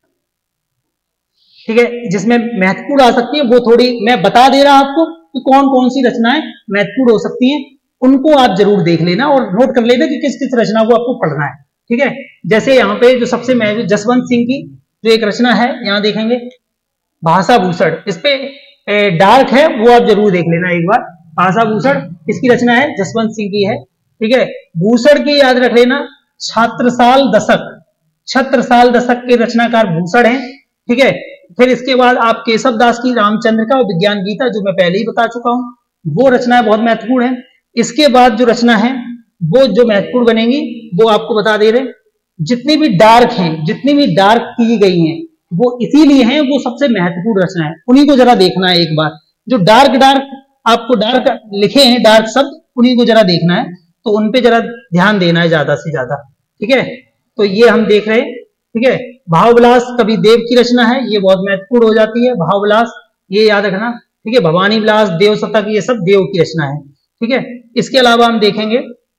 ठीक है, जिसमें महत्वपूर्ण आ सकती है। वो थोड़ी मैं बता दे रहा आपको कि कौन कौन सी रचनाएं महत्वपूर्ण हो सकती हैं, उनको आप जरूर देख लेना और नोट कर लेना कि किस किस रचना को आपको पढ़ना है, ठीक है। जैसे यहाँ पे जो सबसे महत्वपूर्ण जसवंत सिंह की जो एक रचना है, यहाँ देखेंगे भाषा भूषण, इस पे डार्क है, वो आप जरूर देख लेना एक बार। भाषा भूषण इसकी रचना है, जसवंत सिंह की है, ठीक है। भूषण की याद रख लेना, छात्रसाल दशक, छत्रसाल दशक के रचनाकार भूषण हैं, ठीक है। फिर इसके बाद आप केशवदास की रामचंद्र का और विज्ञान गीता, जो मैं पहले ही बता चुका हूं, वो रचनाएं बहुत महत्वपूर्ण है। इसके बाद जो रचना है वो जो महत्वपूर्ण बनेगी वो आपको बता दे रहे, जितनी भी डार्क हैं, जितनी भी डार्क की गई हैं वो इसीलिए हैं, वो सबसे महत्वपूर्ण रचना है, उन्हीं को जरा देखना है एक बार। जो डार्क डार्क आपको डार्क लिखे हैं, डार्क शब्द, उन्हीं को जरा देखना है, तो उन पे जरा ध्यान देना है ज्यादा से ज्यादा, ठीक है। तो ये हम देख रहे हैं, ठीक है। भावविलास कवि देव की रचना है, ये बहुत महत्वपूर्ण हो जाती है। भावविलास ये याद रखना, ठीक है। भवानी विलास, देव शतक, ये सब देव की रचना है, ठीक है। इसके अलावा हम देखेंगे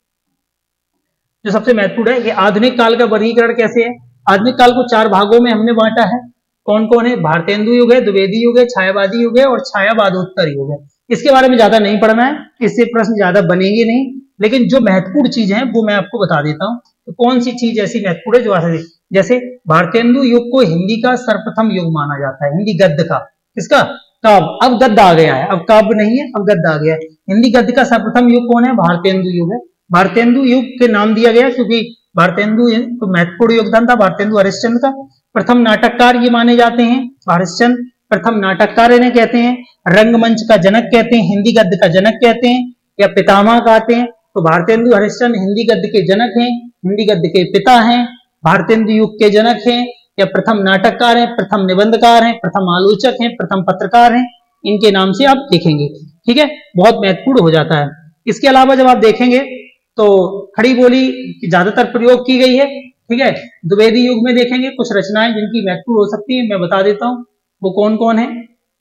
जो सबसे महत्वपूर्ण है कि आधुनिक काल का वर्गीकरण कैसे है। आधुनिक काल को चार भागों में हमने बांटा है। कौन कौन है? भारतेंदु युग है, द्विवेदी युग है, छायावादी युग है और छायावादोत्तर युग है। इसके बारे में ज्यादा नहीं पढ़ना है, इससे प्रश्न ज्यादा बनेंगे नहीं, लेकिन जो महत्वपूर्ण चीज है वो मैं आपको बता देता हूँ। तो कौन सी चीज ऐसी महत्वपूर्ण है जो आ, जैसे भारतेंदु युग को हिंदी का सर्वप्रथम युग माना जाता है, हिंदी गद्य का। किसका? काव्य। अब गद्य आ गया है, अब काव्य नहीं है, अब गद्य आ गया है। हिंदी गद्य का सर्वप्रथम युग कौन है? भारतेंदु युग है। भारतेंदु युग के नाम दिया गया क्योंकि भारतेंदु तो महत्वपूर्ण योगदान था भारतेंदु हरिश्चंद्र का। प्रथम नाटककार ये माने जाते हैं हरिश्चंद्र, प्रथम नाटककार इन्हें कहते हैं। रंगमंच का जनक कहते हैं, हिंदी गद्य का जनक कहते हैं या पितामह कहते हैं। तो भारतेंदु हरिश्चंद्र हिंदी गद्य के जनक हैं, हिंदी गद्य के पिता हैं, भारतेंदु युग के जनक हैं या प्रथम नाटककार हैं, प्रथम निबंधकार हैं, प्रथम आलोचक हैं, प्रथम पत्रकार हैं। इनके नाम से आप देखेंगे, ठीक है, बहुत महत्वपूर्ण हो जाता है। इसके अलावा जब आप देखेंगे तो खड़ी बोली ज्यादातर प्रयोग की गई है, ठीक है। द्विवेदी युग में देखेंगे कुछ रचनाएं जिनकी महत्वपूर्ण हो सकती है, मैं बता देता हूं वो कौन कौन है,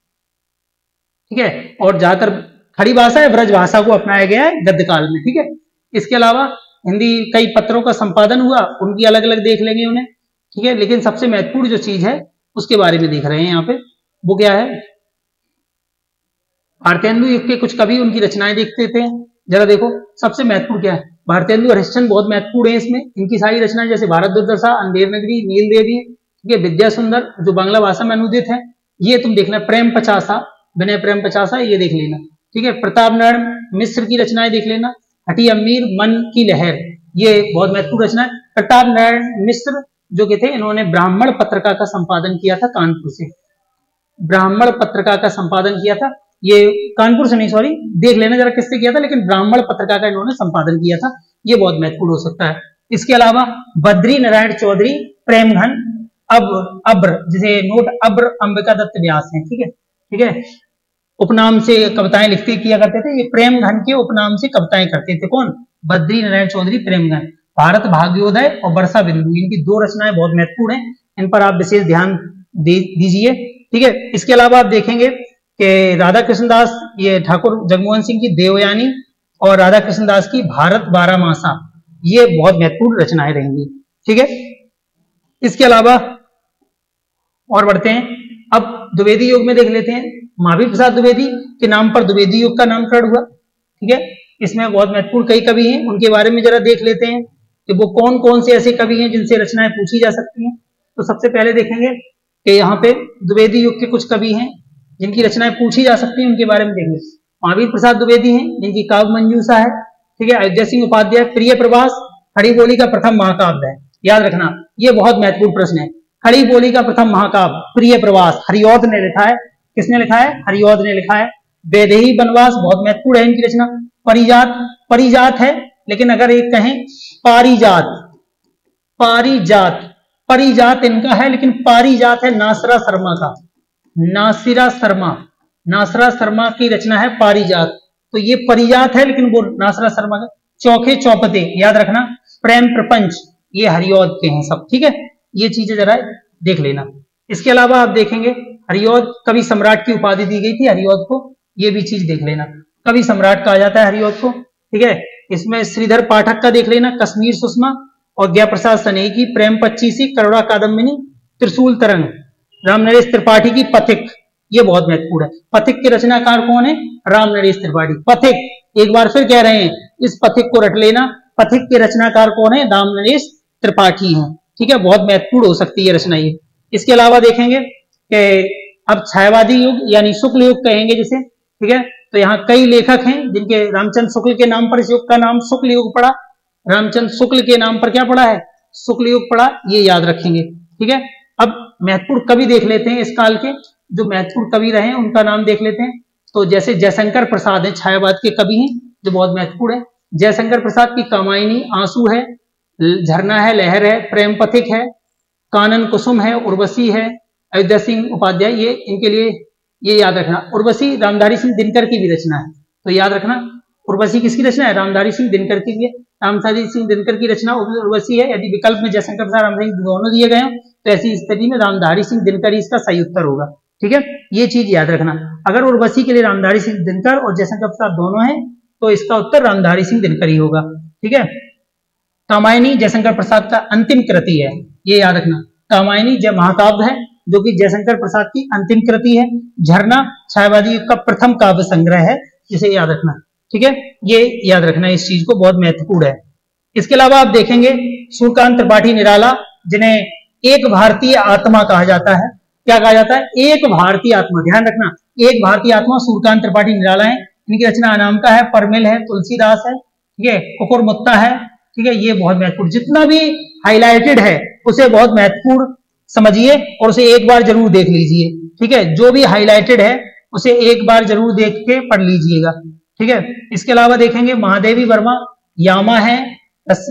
ठीक है। और ज्यादातर खड़ी भाषा है, ब्रज भाषा को अपनाया गया है गद्य काल में, ठीक है। इसके अलावा हिंदी कई पत्रों का संपादन हुआ, उनकी अलग अलग देख लेंगे उन्हें, ठीक है। लेकिन सबसे महत्वपूर्ण जो चीज है उसके बारे में देख रहे हैं यहाँ पे, वो क्या है? भारतेंदु युग के कुछ कवि, उनकी रचनाएं देखते थे। जरा देखो सबसे महत्वपूर्ण क्या है? भारतेंदु हरिश्चंद्र बहुत महत्वपूर्ण है इसमें। इनकी सारी रचनाएं जैसे भारत दुर्दशा, अंधेर नगरी, नील देवी, ठीक है, विद्या सुंदर जो बांग्ला भाषा में अनुदित है, ये तुम देखना। प्रेम पचासा, विनय प्रेम पचासा, ये देख लेना, ठीक है। प्रताप नारायण मिश्र की रचनाएं देख लेना। हटी अमीर, मन की लहर, ये बहुत महत्वपूर्ण रचना है। प्रताप नारायण मिश्र जो के थे, इन्होंने ब्राह्मण पत्रिका का संपादन किया था कानपुर से, ब्राह्मण पत्रिका का संपादन किया था। ये कानपुर से नहीं, सॉरी, देख लेना जरा किससे किया था, लेकिन ब्राह्मण पत्रिका का इन्होंने संपादन किया था। ये बहुत महत्वपूर्ण हो सकता है। इसके अलावा बद्री नारायण चौधरी, प्रेमघन, अब अब्र, जिसे नोट अब्र अंबिका दत्त व्यास हैं, ठीक है, ठीक है, उपनाम से कविताएं लिखते किया करते थे। ये प्रेमघन के उपनाम से कविताएं करते थे। कौन? बद्री नारायण चौधरी, प्रेमघन। भारत भाग्योदय और वर्षा बिंदु, इनकी दो रचनाएं बहुत महत्वपूर्ण हैं, इन पर आप विशेष ध्यान दीजिए, ठीक है। इसके अलावा आप देखेंगे कि राधा कृष्णदास, ये ठाकुर जगमोहन सिंह की देवयानी और राधा कृष्णदास की भारत बारहमासा, ये बहुत महत्वपूर्ण रचनाएं रहेंगी, ठीक है। इसके अलावा और बढ़ते हैं, अब द्विवेदी युग में देख लेते हैं। महावीर प्रसाद द्विवेदी के नाम पर द्विवेदी युग का नामकरण हुआ, ठीक है। इसमें बहुत महत्वपूर्ण कई कवि हैं, उनके बारे में जरा देख लेते हैं कि वो कौन कौन से ऐसे कवि हैं जिनसे रचनाएं पूछी जा सकती हैं। तो सबसे पहले देखेंगे कि यहाँ पे द्विवेदी युग के कुछ कवि हैं जिनकी रचनाएं पूछी जा सकती हैं, उनके बारे में देखेंगे। महावीर प्रसाद द्विवेदी हैं जिनकी काव्य मंजूषा है, ठीक है। अयोध्या सिंह उपाध्याय प्रिय प्रवास खड़ी बोली का प्रथम महाकाव्य है, याद रखना, ये बहुत महत्वपूर्ण प्रश्न है। खड़ी बोली का प्रथम महाकाव्य प्रिय प्रवास हरिऔध ने लिखा है। किसने लिखा है? हरिऔध ने लिखा है। वैदेही वनवास बहुत महत्वपूर्ण है इनकी रचना। परिजात, परिजात है, लेकिन अगर एक कहें पारिजात, पारिजात, परिजात इनका है, लेकिन पारिजात है नासरा शर्मा का, नासिरा शर्मा, नासरा शर्मा की रचना है पारिजात। तो ये परिजात है, लेकिन वो नासरा शर्मा का। चौखे चौपते, याद रखना, प्रेम प्रपंच, ये हरिऔध के हैं सब, ठीक है। ये चीजें जरा देख लेना। इसके अलावा आप देखेंगे हरिऔध कवि सम्राट की उपाधि दी गई थी हरिऔध को, ये भी चीज देख लेना, कवि सम्राट कहा जाता है हरिऔध को, ठीक है। इसमें श्रीधर पाठक का देख लेना, कश्मीर सुषमा और ज्ञा प्रसाद सनेही की प्रेम पच्चीसी, करुणा कादम्बिनी, त्रिशूल तरंग, रामनरेश त्रिपाठी की पथिक, ये बहुत महत्वपूर्ण है। पथिक के रचनाकार कौन है? रामनरेश त्रिपाठी। पथिक, एक बार फिर कह रहे हैं, इस पथिक को रट लेना। पथिक के रचनाकार कौन है? रामनरेश त्रिपाठी हैं, ठीक है। बहुत महत्वपूर्ण हो सकती है रचना ये। इसके अलावा देखेंगे कि अब छायावादी युग यानी शुक्ल युग कहेंगे जिसे, ठीक है। तो यहाँ कई लेखक हैं जिनके रामचंद्र शुक्ल के नाम पर इस युग का नाम शुक्ल युग पड़ा। रामचंद्र शुक्ल के नाम पर क्या पड़ा है? शुक्ल युग पड़ा, ये याद रखेंगे, ठीक है। अब महत्वपूर्ण कवि देख लेते हैं इस काल के, जो महत्वपूर्ण कवि रहे उनका नाम देख लेते हैं। तो जैसे जयशंकर प्रसाद है, छायावाद के कवि हैं जो बहुत महत्वपूर्ण है। जयशंकर प्रसाद की कामायनी, आंसू है, झरना है, लहर है, प्रेम पथिक है, कानन कुसुम है, उर्वशी है। अयोध्या सिंह उपाध्याय, ये इनके लिए ये याद रखना। उर्वशी रामधारी सिंह दिनकर की भी रचना है, तो याद रखना उर्वशी किसकी रचना है? रामधारी सिंह दिनकर की भी है। रामधारी सिंह दिनकर की रचना उर्वशी है। यदि विकल्प में जयशंकर प्रसाद रामधारी दोनों दिए गए हैं तो ऐसी स्थिति में रामधारी सिंह दिनकर ही इसका सही उत्तर होगा, ठीक है। ये चीज याद रखना। अगर उर्वशी के लिए रामधारी सिंह दिनकर और जयशंकर प्रसाद दोनों हैं तो इसका उत्तर रामधारी सिंह दिनकर ही होगा, ठीक है। कामायनी जयशंकर प्रसाद का अंतिम कृति है, ये याद रखना। कामायनी जय महाकाव्य है जो कि जयशंकर प्रसाद की अंतिम कृति है। झरना छायावादी युग का प्रथम काव्य संग्रह है, जिसे याद रखना, ठीक है। ये याद रखना, इस चीज को बहुत महत्वपूर्ण है। इसके अलावा आप देखेंगे सूर्यकांत त्रिपाठी निराला, जिन्हें एक भारतीय आत्मा कहा जाता है। क्या कहा जाता है? एक भारतीय आत्मा, ध्यान रखना, एक भारतीय आत्मा सूर्यकांत त्रिपाठी निराला है। इनकी रचना अनाम का है, परमिल है, तुलसीदास है, ठीक है, कुकुरमुत्ता है, ठीक है। ये बहुत महत्वपूर्ण, जितना भी हाईलाइटेड है उसे बहुत महत्वपूर्ण समझिए और उसे एक बार जरूर देख लीजिए, ठीक है। जो भी हाईलाइटेड है उसे एक बार जरूर देख के पढ़ लीजिएगा, ठीक है। इसके अलावा देखेंगे महादेवी वर्मा, यामा है, रस,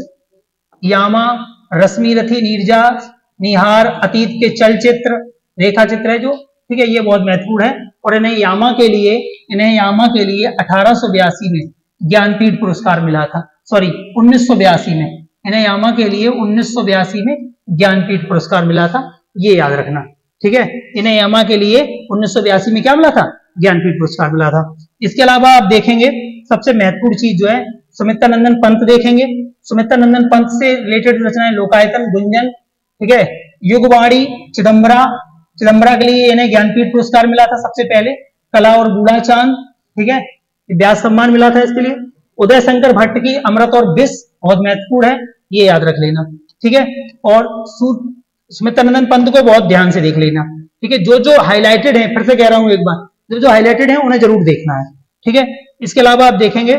यामा, रश्मि रथी, नीरजा, निहार, अतीत के चलचित्र, रेखा चित्र है जो, ठीक है। ये बहुत महत्वपूर्ण है और इन्हें यामा के लिए इन्हें यामा के लिए अठारह सौ बयासी में ज्ञानपीठ पुरस्कार मिला था। सॉरी उन्नीस सौ बयासी में इन्हें यामा के लिए उन्नीस सौ बयासी में ज्ञानपीठ पुरस्कार मिला था, ये याद रखना, ठीक है। इन्हें यामा के लिए उन्नीस सौ बयासी में क्या मिला था? ज्ञानपीठ पुरस्कार मिला था। इसके अलावा आप देखेंगे सबसे महत्वपूर्ण चीज जो है सुमित्रानंदन पंत देखेंगे। सुमित्रानंदन पंत से रिलेटेड रचनाएं लोकायतन, गुंजन, ठीक है, युगवाणी, चिदम्बरा, चिदम्बरा के लिए इन्हें ज्ञानपीठ पुरस्कार मिला था सबसे पहले। कला और बूढ़ा चांद, ठीक है, व्यास सम्मान मिला था इसके लिए। उदय शंकर भट्ट की अमृत और विष बहुत महत्वपूर्ण है, ये याद रख लेना, ठीक है। और सुमित्रानंदन पंत को बहुत ध्यान से देख लेना, ठीक है। जो जो हाईलाइटेड है, फिर से कह रहा हूं एक बार, जो जो हाईलाइटेड है उन्हें जरूर देखना है, ठीक है। इसके अलावा आप देखेंगे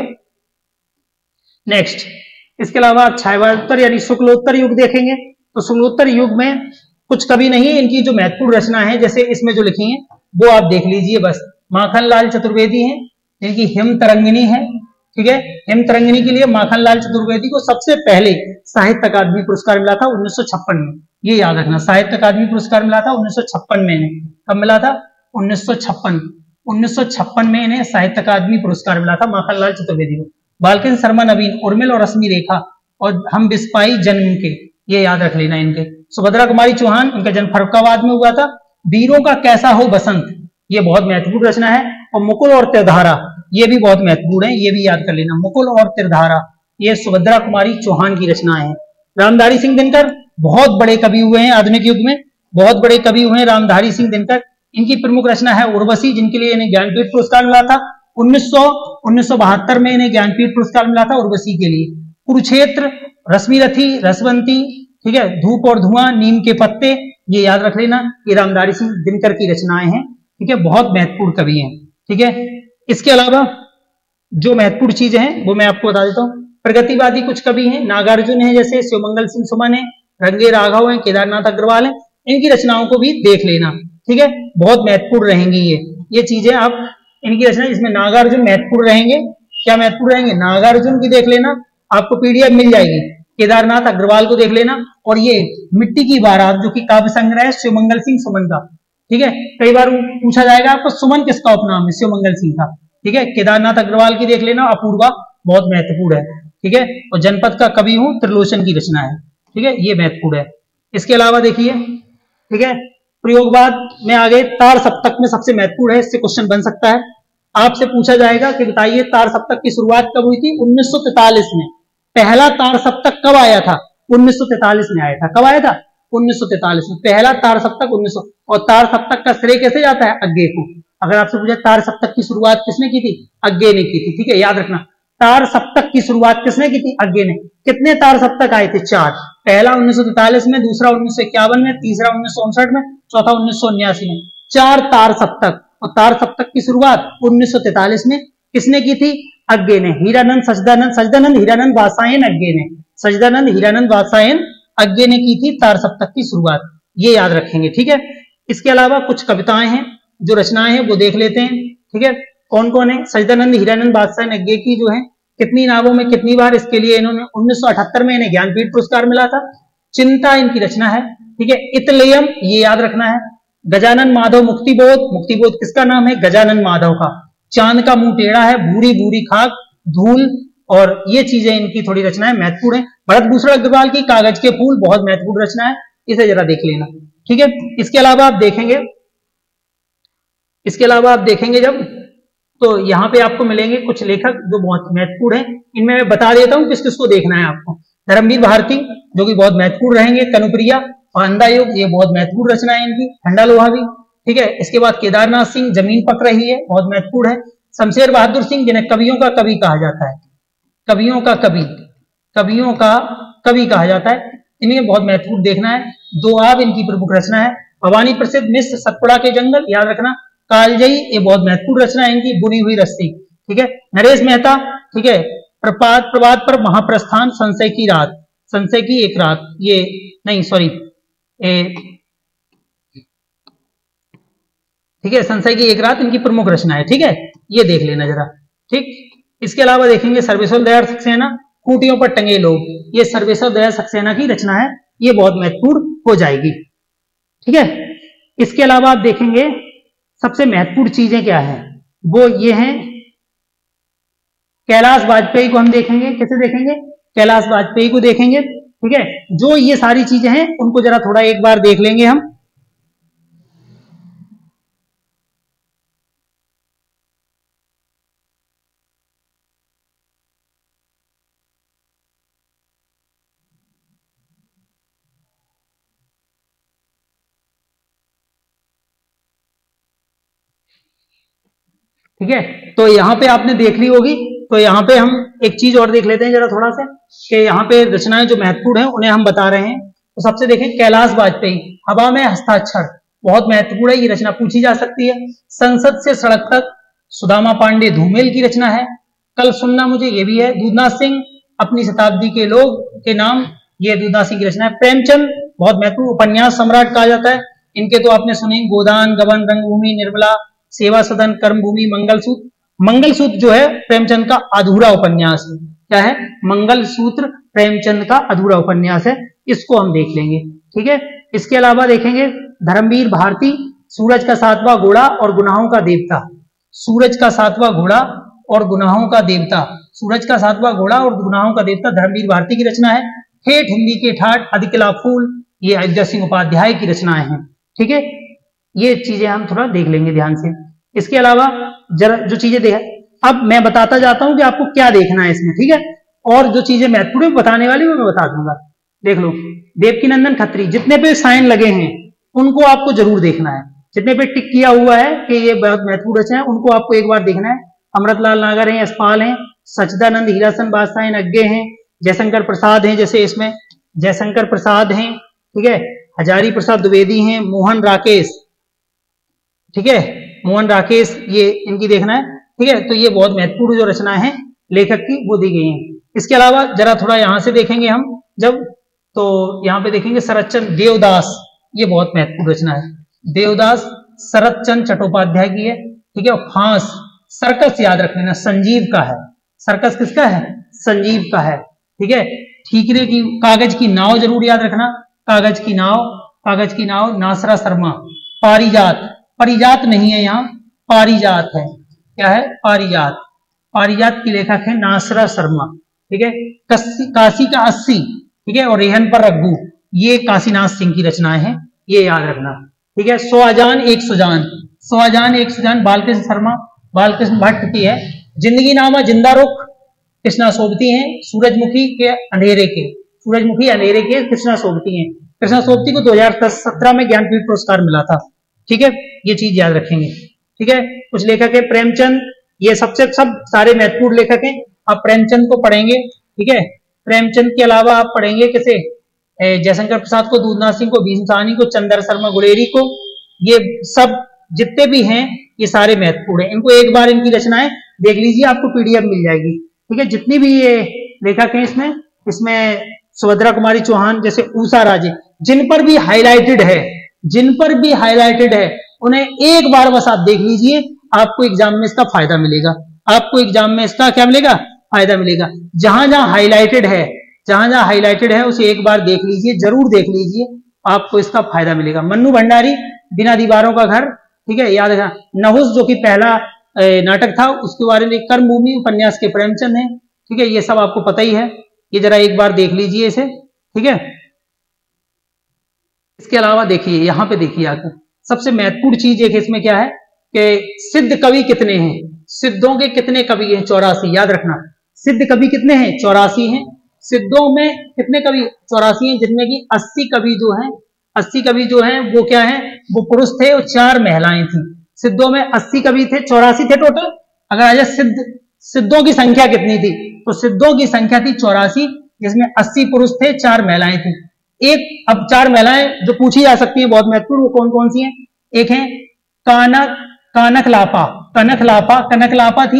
नेक्स्ट, इसके अलावा आप छायावादोत्तर यानी शुक्लोत्तर युग देखेंगे। तो शुक्लोत्तर युग में कुछ कवि नहीं है, इनकी जो महत्वपूर्ण रचना है जैसे इसमें जो लिखी है वो आप देख लीजिए बस। माखनलाल चतुर्वेदी हैं जिनकी हिम तरंगिनी है, ठीक है। हिम तरंगिनी के लिए माखनलाल चतुर्वेदी को सबसे पहले साहित्य अकादमी पुरस्कार मिला था उन्नीस सौ छप्पन में, ये याद रखना। साहित्य अकादमी पुरस्कार मिला था उन्नीस सौ छप्पन में इन्हें। कब मिला था? उन्नीस सौ छप्पन उन्नीस सौ छप्पन में इन्हें साहित्य अकादमी पुरस्कार मिला था माखनलाल चतुर्वेदी को। बालकिन शर्मा नवीन, उर्मिल और रश्मि रेखा और हम बिस्पाई जन्म के, ये याद रख लेना इनके। सुभद्रा कुमारी चौहान, इनका जन्म फर्रुखाबाद में हुआ था। वीरों का कैसा हो बसंत, ये बहुत महत्वपूर्ण रचना है। और मुकुल और त्रिधारा, ये भी बहुत महत्वपूर्ण है, ये भी याद कर लेना। मुकुल और त्रिधारा ये सुभद्रा कुमारी चौहान की रचना है। रामधारी सिंह दिनकर बहुत बड़े कवि हुए हैं आधुनिक युग में, बहुत बड़े कवि हुए हैं रामधारी सिंह दिनकर। इनकी प्रमुख रचना है उर्वशी, जिनके लिए इन्हें ज्ञानपीठ पुरस्कार मिला था। उन्नीस सौ उन्नीस सौ बहत्तर में इन्हें ज्ञानपीठ पुरस्कार मिला था उर्वशी के लिए। कुरुक्षेत्र, रश्मिरथी, रसवंती, ठीक है, धूप और धुआं, नीम के पत्ते, ये याद रख लेना, ये रामधारी सिंह दिनकर की रचनाएं हैं, ठीक है, बहुत महत्वपूर्ण कवि हैं, ठीक है। इसके अलावा जो महत्वपूर्ण चीजें हैं वो मैं आपको बता देता हूँ। प्रगतिवादी कुछ कवि हैं, नागार्जुन है, जैसे शिवमंगल सिंह सुमन है, रंगे राघव है, केदारनाथ अग्रवाल है, इनकी रचनाओं को भी देख लेना, ठीक है, बहुत महत्वपूर्ण रहेंगी ये ये चीजें। आप इनकी रचना, इसमें नागार्जुन महत्वपूर्ण रहेंगे। क्या महत्वपूर्ण रहेंगे? नागार्जुन की देख लेना, आपको पीडीएफ मिल जाएगी। केदारनाथ अग्रवाल को देख लेना, और ये मिट्टी की बारात जो कि काव्य संग्रह है शिवमंगल सिंह सुमन का, ठीक है। कई बार पूछा जाएगा आपको सुमन किसका उपनाम है? शिवमंगल सिंह का, ठीक है। केदारनाथ अग्रवाल की देख लेना, अपूर्वा बहुत महत्वपूर्ण है, ठीक है। और जनपद का कवि हूं, त्रिलोचन की रचना है, ठीक है, ये महत्वपूर्ण है। इसके अलावा देखिए, ठीक है, प्रयोगवाद में आगे तार सप्तक में सबसे महत्वपूर्ण है, इससे क्वेश्चन बन सकता है। आपसे पूछा जाएगा कि बताइए तार सप्तक की शुरुआत कब हुई थी? उन्नीस सौ तैंतालीस में। पहला तार सप्तक कब आया था? उन्नीस सौ तैंतालीस में आया था। कब आया था? उन्नीस सौ तैंतालीस में पहला तार सप्तक उन्नीस सौ। और तार सप्तक का श्रेय कैसे जाता है? अग्गे को। अगर आपसे पूछे तार सप्तक की शुरुआत किसने की थी? अग्गे ने की थी, ठीक है, याद रखना। तार सप्तक की शुरुआत किसने की थी? अग्गे ने। कितने तार सप्तक आए थे? चार। पहला उन्नीस सौ तैंतालीस में, दूसरा उन्नीस सौ इक्यावन में, तीसरा उन्नीस सौ उनसठ में, चौथा उन्नीस सौ उन्यासी में। चार तार सप्तक। और तार सप्तक की शुरुआत उन्नीस सौ तैंतालीस में किसने की थी? अग्गे ने। हीरानंद सचदानंद सचदानंद हीरानंद वात्सायन अग्गे ने। सचदानंद हीरानंद वात्सायन अग्गे ने की थी तार सप्तक की शुरुआत, ये याद रखेंगे, ठीक है। इसके अलावा कुछ कविताएं हैं, जो रचनाएं हैं वो देख लेते हैं, ठीक है। कौन कौन है? सचदानंद हीरानंद वात्सायन अग्गे की जो है कितनी नावों में कितनी बार, इसके लिए इन्होंने उन्नीस सौ अठहत्तर में इन्हें ज्ञानपीठ पुरस्कार मिला था। चिंता इनकी रचना है, ठीक है। इतलयम ये याद रखना है। गजानन माधव मुक्तिबोध, मुक्तिबोध किसका नाम है? गजानन माधव का। चांद का मुंह टेढ़ा है, भूरी भूरी खाक, धूल, और ये चीजें इनकी थोड़ी रचनाएं महत्वपूर्ण है। भरतभूषण अग्रवाल की कागज के फूल बहुत महत्वपूर्ण रचना है, इसे जरा देख लेना, ठीक है। इसके अलावा आप देखेंगे इसके अलावा आप देखेंगे जब, तो यहाँ पे आपको मिलेंगे कुछ लेखक जो बहुत महत्वपूर्ण है। इनमें मैं बता देता हूँ किस किस को देखना है आपको। धर्मवीर भारती जो कि बहुत महत्वपूर्ण रहेंगे, कनुप्रिया और अंधा योग, ये बहुत महत्वपूर्ण रचना है इनकी। ठंडा लोहा भी, ठीक है। इसके बाद केदारनाथ सिंह, जमीन पक रही है, बहुत महत्वपूर्ण है। शमशेर बहादुर सिंह जिन्हें कवियों का कवि कहा जाता है, कवियों का कवि, कवियों का कवि कहा जाता है, इन्हें बहुत महत्वपूर्ण देखना है। दो आब इनकी प्रमुख रचना है। भवानी प्रसिद्ध मिश्र, सतपुड़ा के जंगल, याद रखना। कालजयी ये बहुत महत्वपूर्ण रचना है इनकी, बुनी हुई रस्सी, ठीक है। नरेश मेहता, ठीक है, प्रपात प्रभात पर महाप्रस्थान, संशय की रात, संशय की एक रात, ये नहीं सॉरी ठीक है, संशय की एक रात इनकी प्रमुख रचना है, ठीक है, ये देख लेना जरा, ठीक। इसके अलावा देखेंगे सर्वेश्वर दयाल सक्सेना, खूंटियों पर टंगे लोग, ये सर्वेश्वर दयाल सक्सेना की रचना है, ये बहुत महत्वपूर्ण हो जाएगी, ठीक है। इसके अलावा आप देखेंगे सबसे महत्वपूर्ण चीजें क्या है, वो ये हैं। कैलाश वाजपेयी को हम देखेंगे, कैसे देखेंगे? कैलाश वाजपेयी को देखेंगे, ठीक है। जो ये सारी चीजें हैं उनको जरा थोड़ा एक बार देख लेंगे हम। ठीक है, तो यहाँ पे आपने देख ली होगी। तो यहाँ पे हम एक चीज और देख लेते हैं जरा थोड़ा सा, कि यहाँ पे रचनाएं जो महत्वपूर्ण है उन्हें हम बता रहे हैं। तो सबसे देखें कैलाश वाजपेयी, हवा में हस्ताक्षर, बहुत महत्वपूर्ण है, ये रचना पूछी जा सकती है। संसद से सड़क तक, सुदामा पांडे धूमेल की रचना है। कल सुनना मुझे, ये भी है। दूधनाथ सिंह, अपनी शताब्दी के लोग के नाम, ये दूधनाथ सिंह की रचना है। प्रेमचंद बहुत महत्वपूर्ण उपन्यास सम्राट कहा जाता है, इनके तो आपने सुने, गोदान, गबन, रंगभूमि, निर्मला, सेवा सदन, कर्मभूमि, मंगलसूत्र। मंगलसूत्र जो है प्रेमचंद का अधूरा उपन्यास है। क्या है? मंगलसूत्र प्रेमचंद का अधूरा उपन्यास है, इसको हम देख लेंगे, ठीक है। इसके अलावा देखेंगे धर्मवीर भारती, सूरज का सातवां घोड़ा और गुनाहों का देवता, सूरज का सातवां घोड़ा और गुनाहों का देवता, सूरज का सातवां घोड़ा और गुनाहों का देवता धर्मवीर भारती की रचना है। ठेठ हिंदी के ठाठ, अधिकला फूल, ये अयोध्या सिंह उपाध्याय की रचनाएं हैं, ठीक है। ये चीजें हम थोड़ा देख लेंगे ध्यान से। इसके अलावा जरा जो चीजें देख, अब मैं बताता जाता हूं कि आपको क्या देखना है इसमें, ठीक है। और जो चीजें महत्वपूर्ण बताने वाली वो मैं बता दूंगा। देख लो, देवकीनंदन खत्री, जितने पे साइन लगे हैं उनको आपको जरूर देखना है, जितने पे टिक किया हुआ है कि ये बहुत महत्वपूर्ण रचना है, उनको आपको एक बार देखना है। अमृतलाल नागर हैं, यशपाल हैं, सच्चिदानंद हीरासन बादशाह हैं, नग्गे हैं, जयशंकर प्रसाद हैं, जैसे इसमें जयशंकर प्रसाद हैं, ठीक है, हजारी प्रसाद द्विवेदी हैं, मोहन राकेश, ठीक है, मोहन राकेश, ये इनकी देखना है, ठीक है। तो ये बहुत महत्वपूर्ण जो रचनाएं हैं लेखक की वो दी गई हैं। इसके अलावा जरा थोड़ा यहां से देखेंगे हम जब, तो यहाँ पे देखेंगे शरत चंद्र देवदास, ये बहुत महत्वपूर्ण रचना है, देवदास शरत चंद्र चट्टोपाध्याय की है, ठीक है। और फांस, सर्कस याद रख लेना, संजीव का है, सर्कस किसका है, संजीव का है, ठीक है। ठीकरे की, कागज की नाव जरूर याद रखना, कागज की नाव, कागज की नाव नासरा शर्मा। पारिजात, परिजात नहीं है यहाँ, पारिजात है, क्या है, पारिजात, पारिजात की लेखक है नासरा शर्मा, ठीक है। काशी का अस्सी, ठीक है, और रेहन पर रघु, ये काशीनाथ सिंह की रचनाएं हैं, ये याद रखना, ठीक है। सौ अजान एक सुजान, सौ अजान एक सुजान बालकृष्ण शर्मा, बालकृष्ण भट्ट की है। जिंदगी नामा जिंदा रुख, कृष्णा सोबती हैं, सूरजमुखी के अंधेरे के, सूरजमुखी अंधेरे के कृष्णा सोबती हैं। कृष्णा सोबती को दो हज़ार सत्रह में ज्ञानपीठ पुरस्कार मिला था, ठीक है, ये चीज याद रखेंगे, ठीक है। कुछ लेखक है प्रेमचंद, ये सबसे सब सारे महत्वपूर्ण लेखक हैं, आप प्रेमचंद को पढ़ेंगे, ठीक है। प्रेमचंद के अलावा आप पढ़ेंगे किसे, जयशंकर प्रसाद को, दूधनाथ सिंह को, भीष्म साहनी को, चंद्र शर्मा गुलेरी को, ये सब जितने भी हैं ये सारे महत्वपूर्ण हैं। इनको एक बार इनकी रचनाएं देख लीजिए, आपको पीडीएफ मिल जाएगी, ठीक है। जितनी भी ये लेखक हैं इसमें इसमें सुभद्रा कुमारी चौहान, जैसे उषा राजे, जिन पर भी हाईलाइटेड है, जिन पर भी हाईलाइटेड है उन्हें एक बार बस आप देख लीजिए, आपको एग्जाम में इसका फायदा मिलेगा, आपको एग्जाम में इसका क्या मिलेगा, फायदा मिलेगा। जहां जहां हाईलाइटेड है, जहां जहां हाईलाइटेड है उसे एक बार देख लीजिए, जरूर देख लीजिए, आपको इसका फायदा मिलेगा। मन्नू भंडारी, बिना दीवारों का घर, ठीक है, याद रखना। नहुस जो कि पहला नाटक था, उसके बारे में कर्मभूमि उपन्यास के प्रेमचंद है, ठीक है, ये सब आपको पता ही है, ये जरा एक बार देख लीजिए इसे, ठीक है। इसके अलावा देखिए, यहां पे देखिए आकर सबसे महत्वपूर्ण चीज एक इसमें क्या है कि सिद्ध कवि कितने हैं, सिद्धों के कितने कवि हैं, चौरासी, याद रखना। सिद्ध कवि कितने हैं, चौरासी हैं। सिद्धों में कितने कवि, चौरासी हैं, जिनमें कि अस्सी कवि जो हैं, अस्सी कवि जो हैं वो क्या हैं, वो पुरुष थे और चार महिलाएं थी। सिद्धों में अस्सी कवि थे, चौरासी थे टोटल। अगर आज सिद्ध सिद्धों की संख्या कितनी थी, तो सिद्धों की संख्या थी चौरासी, जिसमें अस्सी पुरुष थे, चार महिलाएं थी। एक, अब चार महिलाएं जो पूछी जा सकती हैं बहुत महत्वपूर्ण, वो कौन कौन सी हैं, एक है कानक कानकलापा, कनकलापा, कनकलापा थी,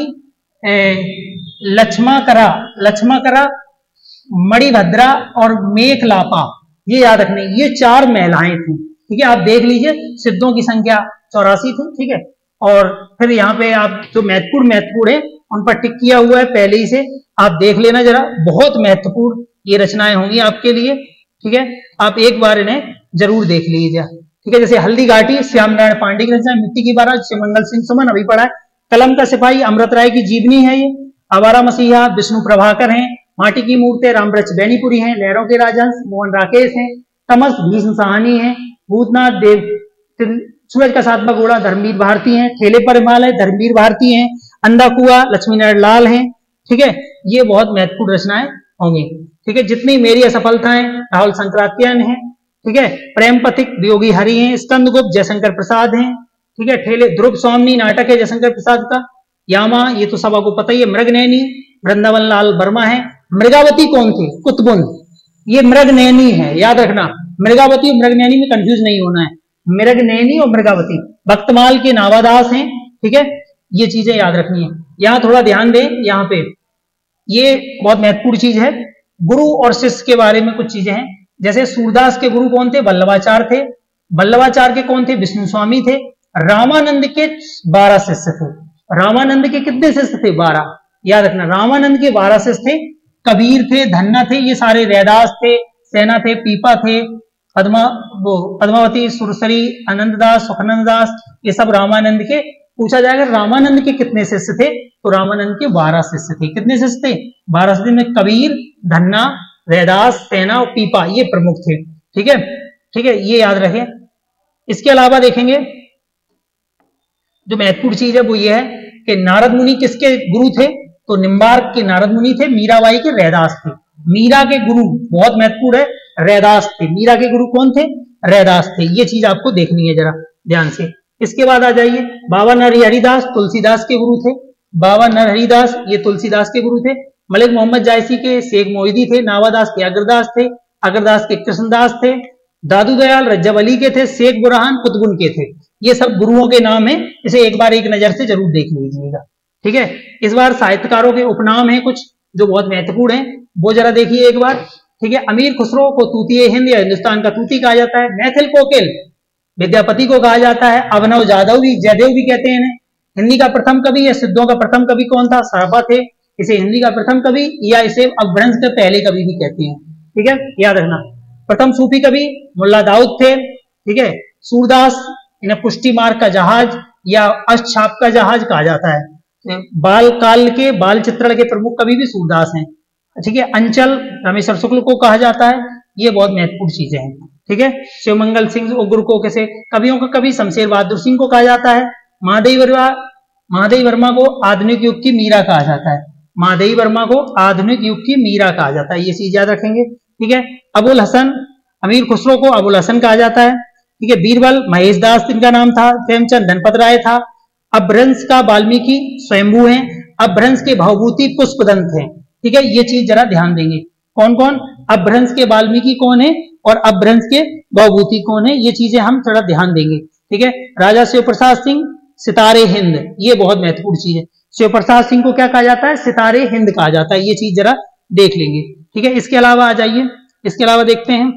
लक्ष्माकरा, लक्ष्माकरा, मणिभद्रा और मेखलापा, ये याद रखने, ये चार महिलाएं थी, ठीक है। आप देख लीजिए, सिद्धों की संख्या चौरासी थी, ठीक है। और फिर यहाँ पे आप जो महत्वपूर्ण महत्वपूर्ण है उन पर टिक किया हुआ है पहले ही से, आप देख लेना जरा, बहुत महत्वपूर्ण ये रचनाएं होंगी आपके लिए, ठीक है। आप एक बार इन्हें जरूर देख लीजिए, ठीक है। जैसे हल्दी घाटी, श्याम नारायण पांडे की रचना, मिट्टी की बारात, शिवमंगल सिंह सुमन अभी पढ़ा है। कलम का सिपाही, अमृत राय की जीवनी है ये। आवारा मसीहा, विष्णु प्रभाकर हैं। माटी की मूर्तें, रामवृक्ष बैनीपुरी हैं। लहरों के राजहंस, मोहन राकेश हैं। तमस, भीष्म साहनी है। भूतनाथ देव, सूरज का सातवां घोड़ा, धर्मवीर भारती हैं। ठेले पर हिमालय, धर्मवीर भारती हैं। अंधा कुआ, लक्ष्मी नारायण लाल हैं, ठीक है। ये बहुत महत्वपूर्ण रचनाएं होंगी, ठीक है। जितनी मेरी असफलताएं, राहुल संक्रांतियान है, ठीक है। प्रेम पथिक, वियोगी हरि हैं। स्कंदगुप्त, जयशंकर प्रसाद हैं, ठीक है। ठेले, ध्रुव स्वामी नाटक है जयशंकर प्रसाद का। यामा, ये तो सब आपको पता ही है। मृगनैनी, वृंदावन लाल वर्मा है। मृगावती कौन थे, कुतुबुन, ये मृगनैनी है, याद रखना। मृगावती और मृगनैनी में कंफ्यूज नहीं होना है, मृगनैनी और मृगावती। भक्तमाल के नावादास हैं, ठीक है। ये चीजें याद रखनी है। यहां थोड़ा ध्यान दें, यहाँ पे ये बहुत महत्वपूर्ण चीज है। गुरु और शिष्य के बारे में कुछ चीजें हैं। जैसे सूरदास के गुरु कौन थे, वल्लभाचार्य थे। वल्लभाचार्य के कौन थे, विष्णु स्वामी थे। रामानंद के बारह शिष्य थे। रामानंद के कितने शिष्य थे, बारह, याद रखना। रामानंद के बारह शिष्य थे। कबीर थे, धन्ना थे, ये सारे रैदास थे, सेना थे, पीपा थे, पद्मा वो पद्मावती, सुरसरी, आनंददास, सुखनंददास, ये सब रामानंद के। पूछा जाएगा रामानंद के कितने शिष्य थे, तो रामानंद के बारह शिष्य थे। कितने शिष्य थे, बारह शिष्य में कबीर, धन्ना, रैदास, सेना और पीपा, ये प्रमुख थे, ठीक है, ठीक है, ये याद रखें। इसके अलावा देखेंगे जो महत्वपूर्ण चीज है वो ये है कि नारद मुनि किसके गुरु थे, तो निम्बार्क के नारद मुनि थे। मीराबाई के रैदास थे। मीरा के गुरु बहुत महत्वपूर्ण है, रैदास थे। मीरा के गुरु कौन थे, रैदास थे। ये चीज आपको देखनी है जरा ध्यान से। इसके बाद आ जाइए, बाबा नरहरि हरिदास तुलसीदास के गुरु थे, बाबा नरहरिदास ये तुलसीदास के गुरु थे। मलिक मोहम्मद जायसी के शेख मोहिदी थे। नावादास के अग्रदास थे। अग्रदास के कृष्णदास थे। दादू दयाल रज्जब अली के थे। शेख बुरहान कुतुबुन के थे। ये सब गुरुओं के नाम है, इसे एक बार एक नजर से जरूर देख लीजिएगा। ठीक है, इस बार साहित्यकारों के उपनाम है कुछ जो बहुत महत्वपूर्ण है, वो जरा देखिए एक बार। ठीक है, अमीर खुसरो को तूती हिंद या हिंदुस्तान का तूती कहा जाता है। मैथिल कोकिल विद्यापति को कहा जाता है। अभिनव जादव भी जयदेव भी कहते हैं। हिंदी का प्रथम कवि या सिद्धों का प्रथम कवि कौन था? सरफा थे। इसे हिंदी का प्रथम कवि या इसे अपभ्रंश के पहले कवि भी कहते हैं। ठीक है, याद रखना। प्रथम सूफी कवि मुल्ला दाऊद थे। ठीक है, सूरदास इन्हें पुष्टि मार्ग का जहाज या अष्टछाप का जहाज कहा जाता है। बाल काल के बाल चित्रण के प्रमुख कवि भी सूरदास हैं। ठीक है, अंचल रामेश्वर शुक्ल को कहा जाता है। ये बहुत महत्वपूर्ण चीजें हैं। ठीक है, शिवमंगल सिंह उग्र को कैसे कवियों का कवि शमशेर बहादुर सिंह को कहा जाता है। महादेवी वर्मा महादेवी वर्मा को आधुनिक युग की मीरा कहा जाता है। महादेवी वर्मा को आधुनिक युग की मीरा कहा जाता है, ये चीज याद रखेंगे। ठीक है, अबुल हसन अमीर खुसरो को अबुल हसन कहा जाता है। ठीक है, बीरबल महेश दास इनका नाम था। प्रेमचंद धनपत राय था। अपभ्रंश का वाल्मीकि स्वयंभू है। अपभ्रंश के भवभूति पुष्पदंत है। ठीक है, ये चीज जरा ध्यान देंगे। कौन कौन? अपभ्रंश के वाल्मीकि कौन है और अपभ्रंश के भवभूति कौन है, ये चीजें हम थोड़ा ध्यान देंगे। ठीक है, राजा शिव प्रसाद सिंह सितारे हिंद, ये बहुत महत्वपूर्ण चीज है। शिव प्रसाद सिंह को क्या कहा जाता है? सितारे हिंद कहा जाता है, ये चीज जरा देख लेंगे। ठीक है, इसके अलावा आ जाइए, इसके अलावा देखते हैं।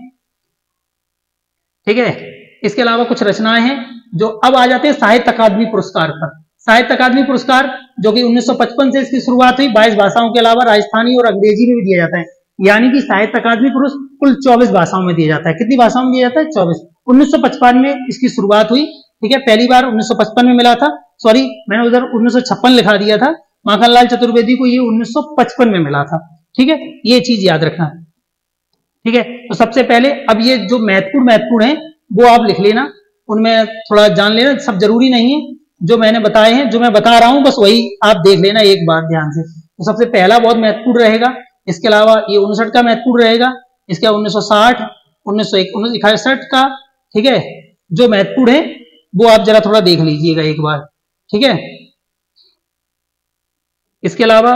ठीक है, इसके अलावा कुछ रचनाएं हैं जो अब आ जाते हैं साहित्य अकादमी पुरस्कार पर। साहित्य अकादमी पुरस्कार जो कि उन्नीस सौ पचपन से इसकी शुरुआत हुई, बाईस भाषाओं के अलावा राजस्थानी और अंग्रेजी में भी दिया जाता है। यानी कि साहित्य अकादमी पुरस्कार कुल चौबीस भाषाओं में दिया जाता है। कितनी भाषाओं में दिया जाता है? चौबीस। उन्नीस सौ पचपन में इसकी शुरुआत हुई। ठीक है, पहली बार उन्नीस सौ पचपन में मिला था। सॉरी, मैंने उधर उन्नीस सौ छप्पन लिखा दिया था। माखनलाल चतुर्वेदी को ये उन्नीस सौ पचपन में मिला था। ठीक है, ये चीज याद रखना। ठीक है, तो सबसे पहले अब ये जो महत्वपूर्ण महत्वपूर्ण है वो आप लिख लेना, उनमें थोड़ा जान लेना। सब जरूरी नहीं है जो मैंने बताए हैं, जो मैं बता रहा हूं बस वही आप देख लेना एक बार ध्यान से। तो सबसे पहला बहुत महत्वपूर्ण रहेगा। इसके अलावा ये उनसठ का महत्वपूर्ण रहेगा। इसके उन्नीस सौ साठ, उन्नीस सौ इकसठ का। ठीक है, जो महत्वपूर्ण है वो आप जरा थोड़ा देख लीजिएगा एक बार। ठीक है, इसके अलावा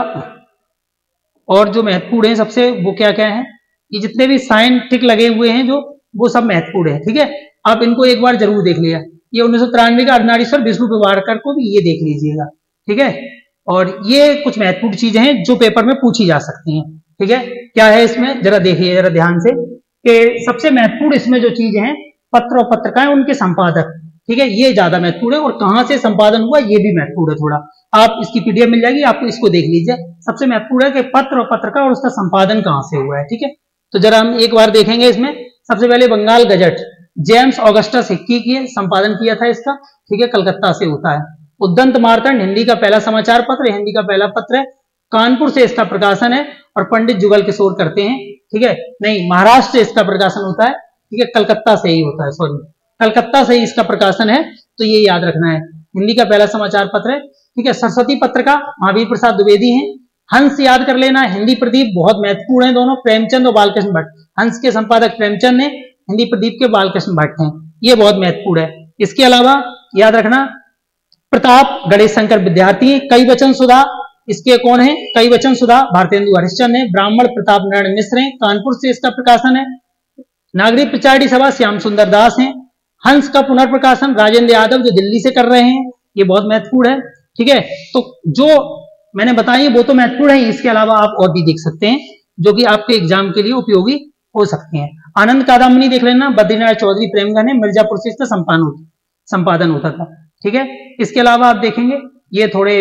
और जो महत्वपूर्ण है सबसे, वो क्या क्या है? ये जितने भी साइन टिक लगे हुए हैं जो, वो सब महत्वपूर्ण है। ठीक है, आप इनको एक बार जरूर देख लिया। ये उन्नीस सौ तिरानवे का अर्धनारीश्वर विष्णु प्रभाकर को भी ये देख लीजिएगा। ठीक है, और ये कुछ महत्वपूर्ण चीजें हैं जो पेपर में पूछी जा सकती हैं। ठीक है, क्या है इसमें जरा देखिए जरा ध्यान से कि सबसे महत्वपूर्ण इसमें जो चीजें हैं, पत्र और पत्रकारें उनके संपादक। ठीक है, ये ज्यादा महत्वपूर्ण है और कहां से संपादन हुआ ये भी महत्वपूर्ण है थोड़ा। आप इसकी पीडीएफ मिल जाएगी आपको, इसको देख लीजिए। सबसे महत्वपूर्ण है कि पत्र और पत्रकार और उसका संपादन कहां से हुआ है। ठीक है, तो जरा हम एक बार देखेंगे इसमें। सबसे पहले Bengal gazette, James Augustus Hicky की संपादन किया था इसका। ठीक है, कलकत्ता से होता है। उद्दंत मार्तंड हिंदी का पहला समाचार पत्र, हिंदी का पहला पत्र है। कानपुर से इसका प्रकाशन है और पंडित जुगल किशोर करते हैं। ठीक है, नहीं, महाराष्ट्र से इसका प्रकाशन होता है। ठीक है, कलकत्ता से ही होता है, सॉरी कलकत्ता से ही इसका प्रकाशन है, तो ये याद रखना है। हिंदी का पहला समाचार पत्र है। ठीक है, सरस्वती पत्र का महावीर प्रसाद द्विवेदी हैं। हंस याद कर लेना, हिंदी प्रदीप बहुत महत्वपूर्ण है दोनों, प्रेमचंद और बालकृष्ण भट्ट। हंस के संपादक प्रेमचंद ने, हिंदी प्रदीप के बालकृष्ण भट्ट हैं। ये बहुत महत्वपूर्ण है। इसके अलावा याद रखना, प्रताप गणेश शंकर विद्यार्थी, कई वचन सुधा, इसके कौन है? कई वचन सुधा भारतेंदु हरिश्चंद्र है। ब्राह्मण प्रताप नारायण मिश्र हैं, कानपुर से इसका प्रकाशन है। नागरिक प्रचारणी सभा श्याम सुंदर दास हैं। हंस का पुनर्प्रकाशन राजेंद्र यादव जो दिल्ली से कर रहे हैं, ये बहुत महत्वपूर्ण है। ठीक है, तो जो मैंने बताई वो तो महत्वपूर्ण है। इसके अलावा आप और भी देख सकते हैं जो कि आपके एग्जाम के लिए उपयोगी हो सकते हैं। आनंद कादम्बनी देख लेना, बद्रीनाथ चौधरी प्रेमगन है, मिर्जापुर से इसका संपादन संपादन होता था। ठीक है, इसके अलावा आप देखेंगे ये थोड़े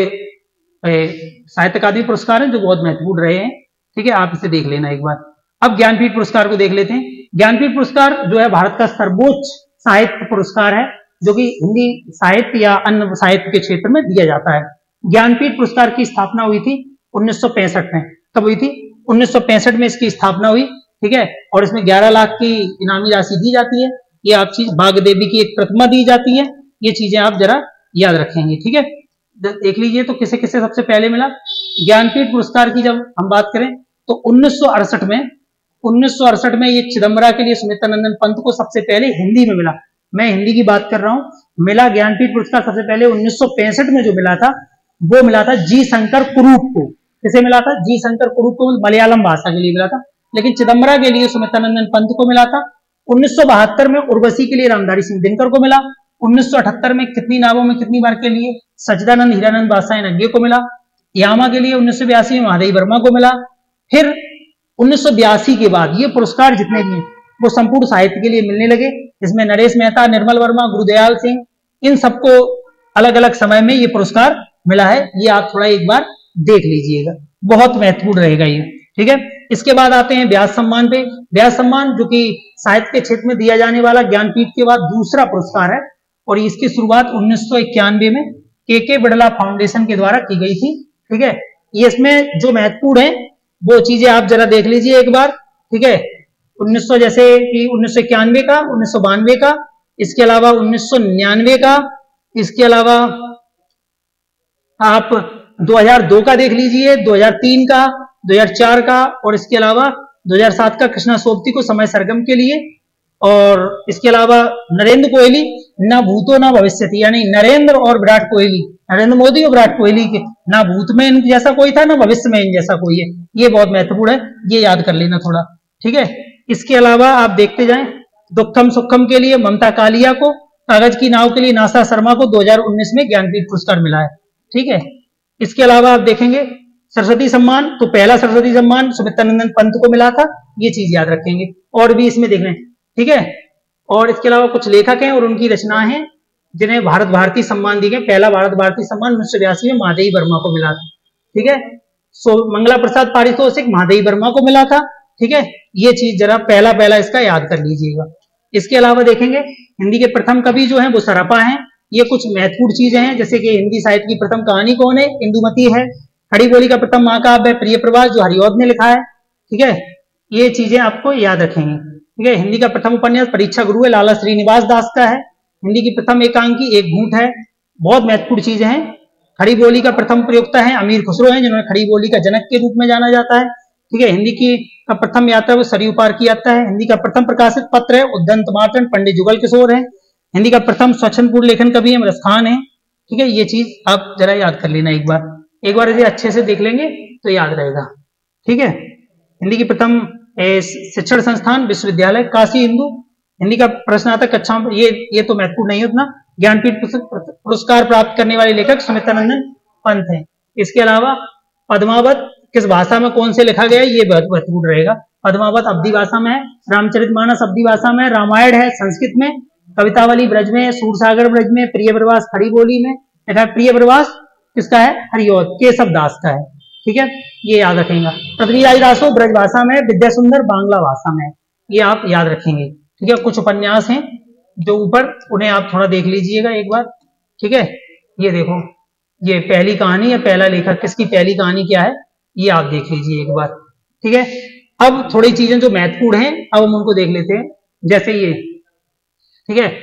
साहित्य अकादमी पुरस्कार हैं जो बहुत महत्वपूर्ण रहे हैं। ठीक है, आप इसे देख लेना एक बार। अब ज्ञानपीठ पुरस्कार को देख लेते हैं। ज्ञानपीठ पुरस्कार जो है भारत का सर्वोच्च साहित्य पुरस्कार है जो कि हिंदी साहित्य या अन्य साहित्य के क्षेत्र में दिया जाता है। ज्ञानपीठ पुरस्कार की स्थापना हुई थी उन्नीस सौ पैंसठ में। कब हुई थी? उन्नीस सौ पैंसठ में इसकी स्थापना हुई। ठीक है, और इसमें ग्यारह लाख की इनामी राशि दी जाती है। ये आप चीज बाग देवी की एक प्रतिमा दी जाती है। ये चीजें आप जरा याद रखेंगे। ठीक है, देख लीजिए तो किसे किसे सबसे पहले मिला। ज्ञानपीठ पुरस्कार की जब हम बात करें तो उन्नीस सौ अड़सठ में उन्नीस सौ अड़सठ में ये चिदम्बरा के लिए सुमित्रानंदन पंत को सबसे पहले हिंदी में मिला। मैं हिंदी की बात कर रहा हूं। मिला ज्ञानपीठ पुरस्कार सबसे पहले उन्नीस सौ पैंसठ में जो मिला था वो मिला था जी शंकर कुरूप को। किसे मिला था? जी शंकर कुरूप को, मलयालम भाषा के लिए मिला था। लेकिन चिदम्बरा के लिए सुमित्रानंदन पंत को मिला था। उन्नीस सौ बहत्तर में उर्वशी के लिए रामधारी सिंह दिनकर को मिला। उन्नीस सौ अठहत्तर में कितनी नावों में कितनी बार के लिए सच्चिदानंद हीरानंद बादशाह नग्गे को मिला। यामा के लिए उन्नीस सौ बयासी में महादेवी वर्मा को मिला। फिर उन्नीस सौ बयासी के बाद ये पुरस्कार जितने भी हैं वो संपूर्ण साहित्य के लिए मिलने लगे। इसमें नरेश मेहता, निर्मल वर्मा, गुरुदयाल सिंह, इन सबको अलग अलग समय में ये पुरस्कार मिला है। ये आप थोड़ा एक बार देख लीजिएगा, बहुत महत्वपूर्ण रहेगा ये। ठीक है, इसके बाद आते हैं व्यास सम्मान पे। व्यास सम्मान जो कि साहित्य के क्षेत्र में दिया जाने वाला ज्ञानपीठ के बाद दूसरा पुरस्कार है और इसकी शुरुआत उन्नीस सौ इक्यानवे में के के बिड़ला फाउंडेशन के द्वारा की गई थी। ठीक है, ये इसमें जो महत्वपूर्ण है वो चीजें आप जरा देख लीजिए एक बार। ठीक है, उन्नीस सौ जैसे कि उन्नीस सौ इक्यानवे का, उन्नीस सौ बानवे का, इसके अलावा उन्नीस सौ निन्यानवे का, इसके अलावा आप दो हज़ार दो का देख लीजिए, दो हज़ार तीन का, दो हज़ार चार का और इसके अलावा दो हज़ार सात का कृष्णा सोबती को समय सरगम के लिए। और इसके अलावा नरेंद्र कोहली ना भूतो ना भविष्यति, यानी नरेंद्र और विराट कोहली, नरेंद्र मोदी और विराट कोहली के ना भूत में इन जैसा कोई था ना भविष्य में इन जैसा कोई है। ये बहुत महत्वपूर्ण है, ये याद कर लेना थोड़ा। ठीक है, इसके अलावा आप देखते जाएं, दुखम सुखम के लिए ममता कालिया को, कागज की नाव के लिए नासा शर्मा को दो हज़ार उन्नीस में ज्ञानपीठ पुरस्कार मिला है। ठीक है, इसके अलावा आप देखेंगे सरस्वती सम्मान, तो पहला सरस्वती सम्मान सुमित्रानंदन पंत को मिला था, ये चीज याद रखेंगे। और भी इसमें देख लें। ठीक है, और इसके अलावा कुछ लेखक हैं और उनकी रचनाएं हैं जिन्हें भारत भारती सम्मान दी गए। पहला भारत भारती सम्मान उन्नीस सौ बयासी में महादेवी वर्मा को मिला था। ठीक है, सो मंगला प्रसाद पारितोषिक महादेवी वर्मा को मिला था। ठीक है, ये चीज जरा पहला पहला इसका याद कर लीजिएगा। इसके अलावा देखेंगे हिंदी के प्रथम कवि जो हैं वो सरपा हैं। ये कुछ महत्वपूर्ण चीजें हैं, जैसे कि हिंदी साहित्य की प्रथम कहानी कौन है? इंदुमती है। खड़ी बोली का प्रथम महाकाव्य है प्रिय प्रवास, जो हरिऔध ने लिखा है। ठीक है, ये चीजें आपको याद रखेंगे। ठीक है, हिंदी का प्रथम उपन्यास परीक्षा गुरु है, लाला श्रीनिवास दास का है। हिंदी की प्रथम एकांकी एक घूंट है। बहुत महत्वपूर्ण चीजें हैं। खड़ी बोली का प्रथम प्रयोक्ता है अमीर खुसरो हैं, जिन्होंने खड़ी बोली का जनक के रूप में जाना जाता है। ठीक है, हिंदी की का प्रथम यात्रा वो सरयू पार की यात्रा है। हिंदी का प्रथम प्रकाशित पत्र है उद्दंत मार्तंड, पंडित जुगल किशोर है। हिंदी का प्रथम स्वच्छंदपूर्ण लेखन कवि है रसखान है। ठीक है, ये चीज आप जरा याद कर लेना एक बार, एक बार इसे अच्छे से देख लेंगे तो याद रहेगा। ठीक है, हिंदी की प्रथम शिक्षण संस्थान विश्वविद्यालय काशी हिंदू। हिंदी का प्रश्नार्थक कक्षा, ये ये तो महत्वपूर्ण नहीं उतना। ज्ञानपीठ पुरस्कार प्राप्त करने वाले लेखक सुमित्रानंदन पंत हैं। इसके अलावा पद्मावत किस भाषा में कौन से लिखा गया है, ये बहुत महत्वपूर्ण रहेगा। पद्मावत अवधी भाषा में है, रामचरितमानस अवधी भाषा में, रामायण है संस्कृत में, कवितावली ब्रज में, सूरसागर ब्रज में, प्रिय प्रवास खड़ी बोली में लिखा है। प्रिय प्रवास किसका है? हरिऔध केशव दास का है। ठीक है, ये याद रखेंगे। पृथ्वीराज दासो ब्रज भाषा में, विद्या सुंदर बांग्ला भाषा में, ये आप याद रखेंगे। ठीक है, कुछ उपन्यास हैं जो ऊपर, उन्हें आप थोड़ा देख लीजिएगा एक बार। ठीक है, ये देखो, ये पहली कहानी या पहला लेखक किसकी पहली कहानी क्या है, ये आप देख लीजिए एक बार। ठीक है, अब थोड़ी चीजें जो महत्वपूर्ण हैं अब हम उनको देख लेते हैं। जैसे ये, ठीक है,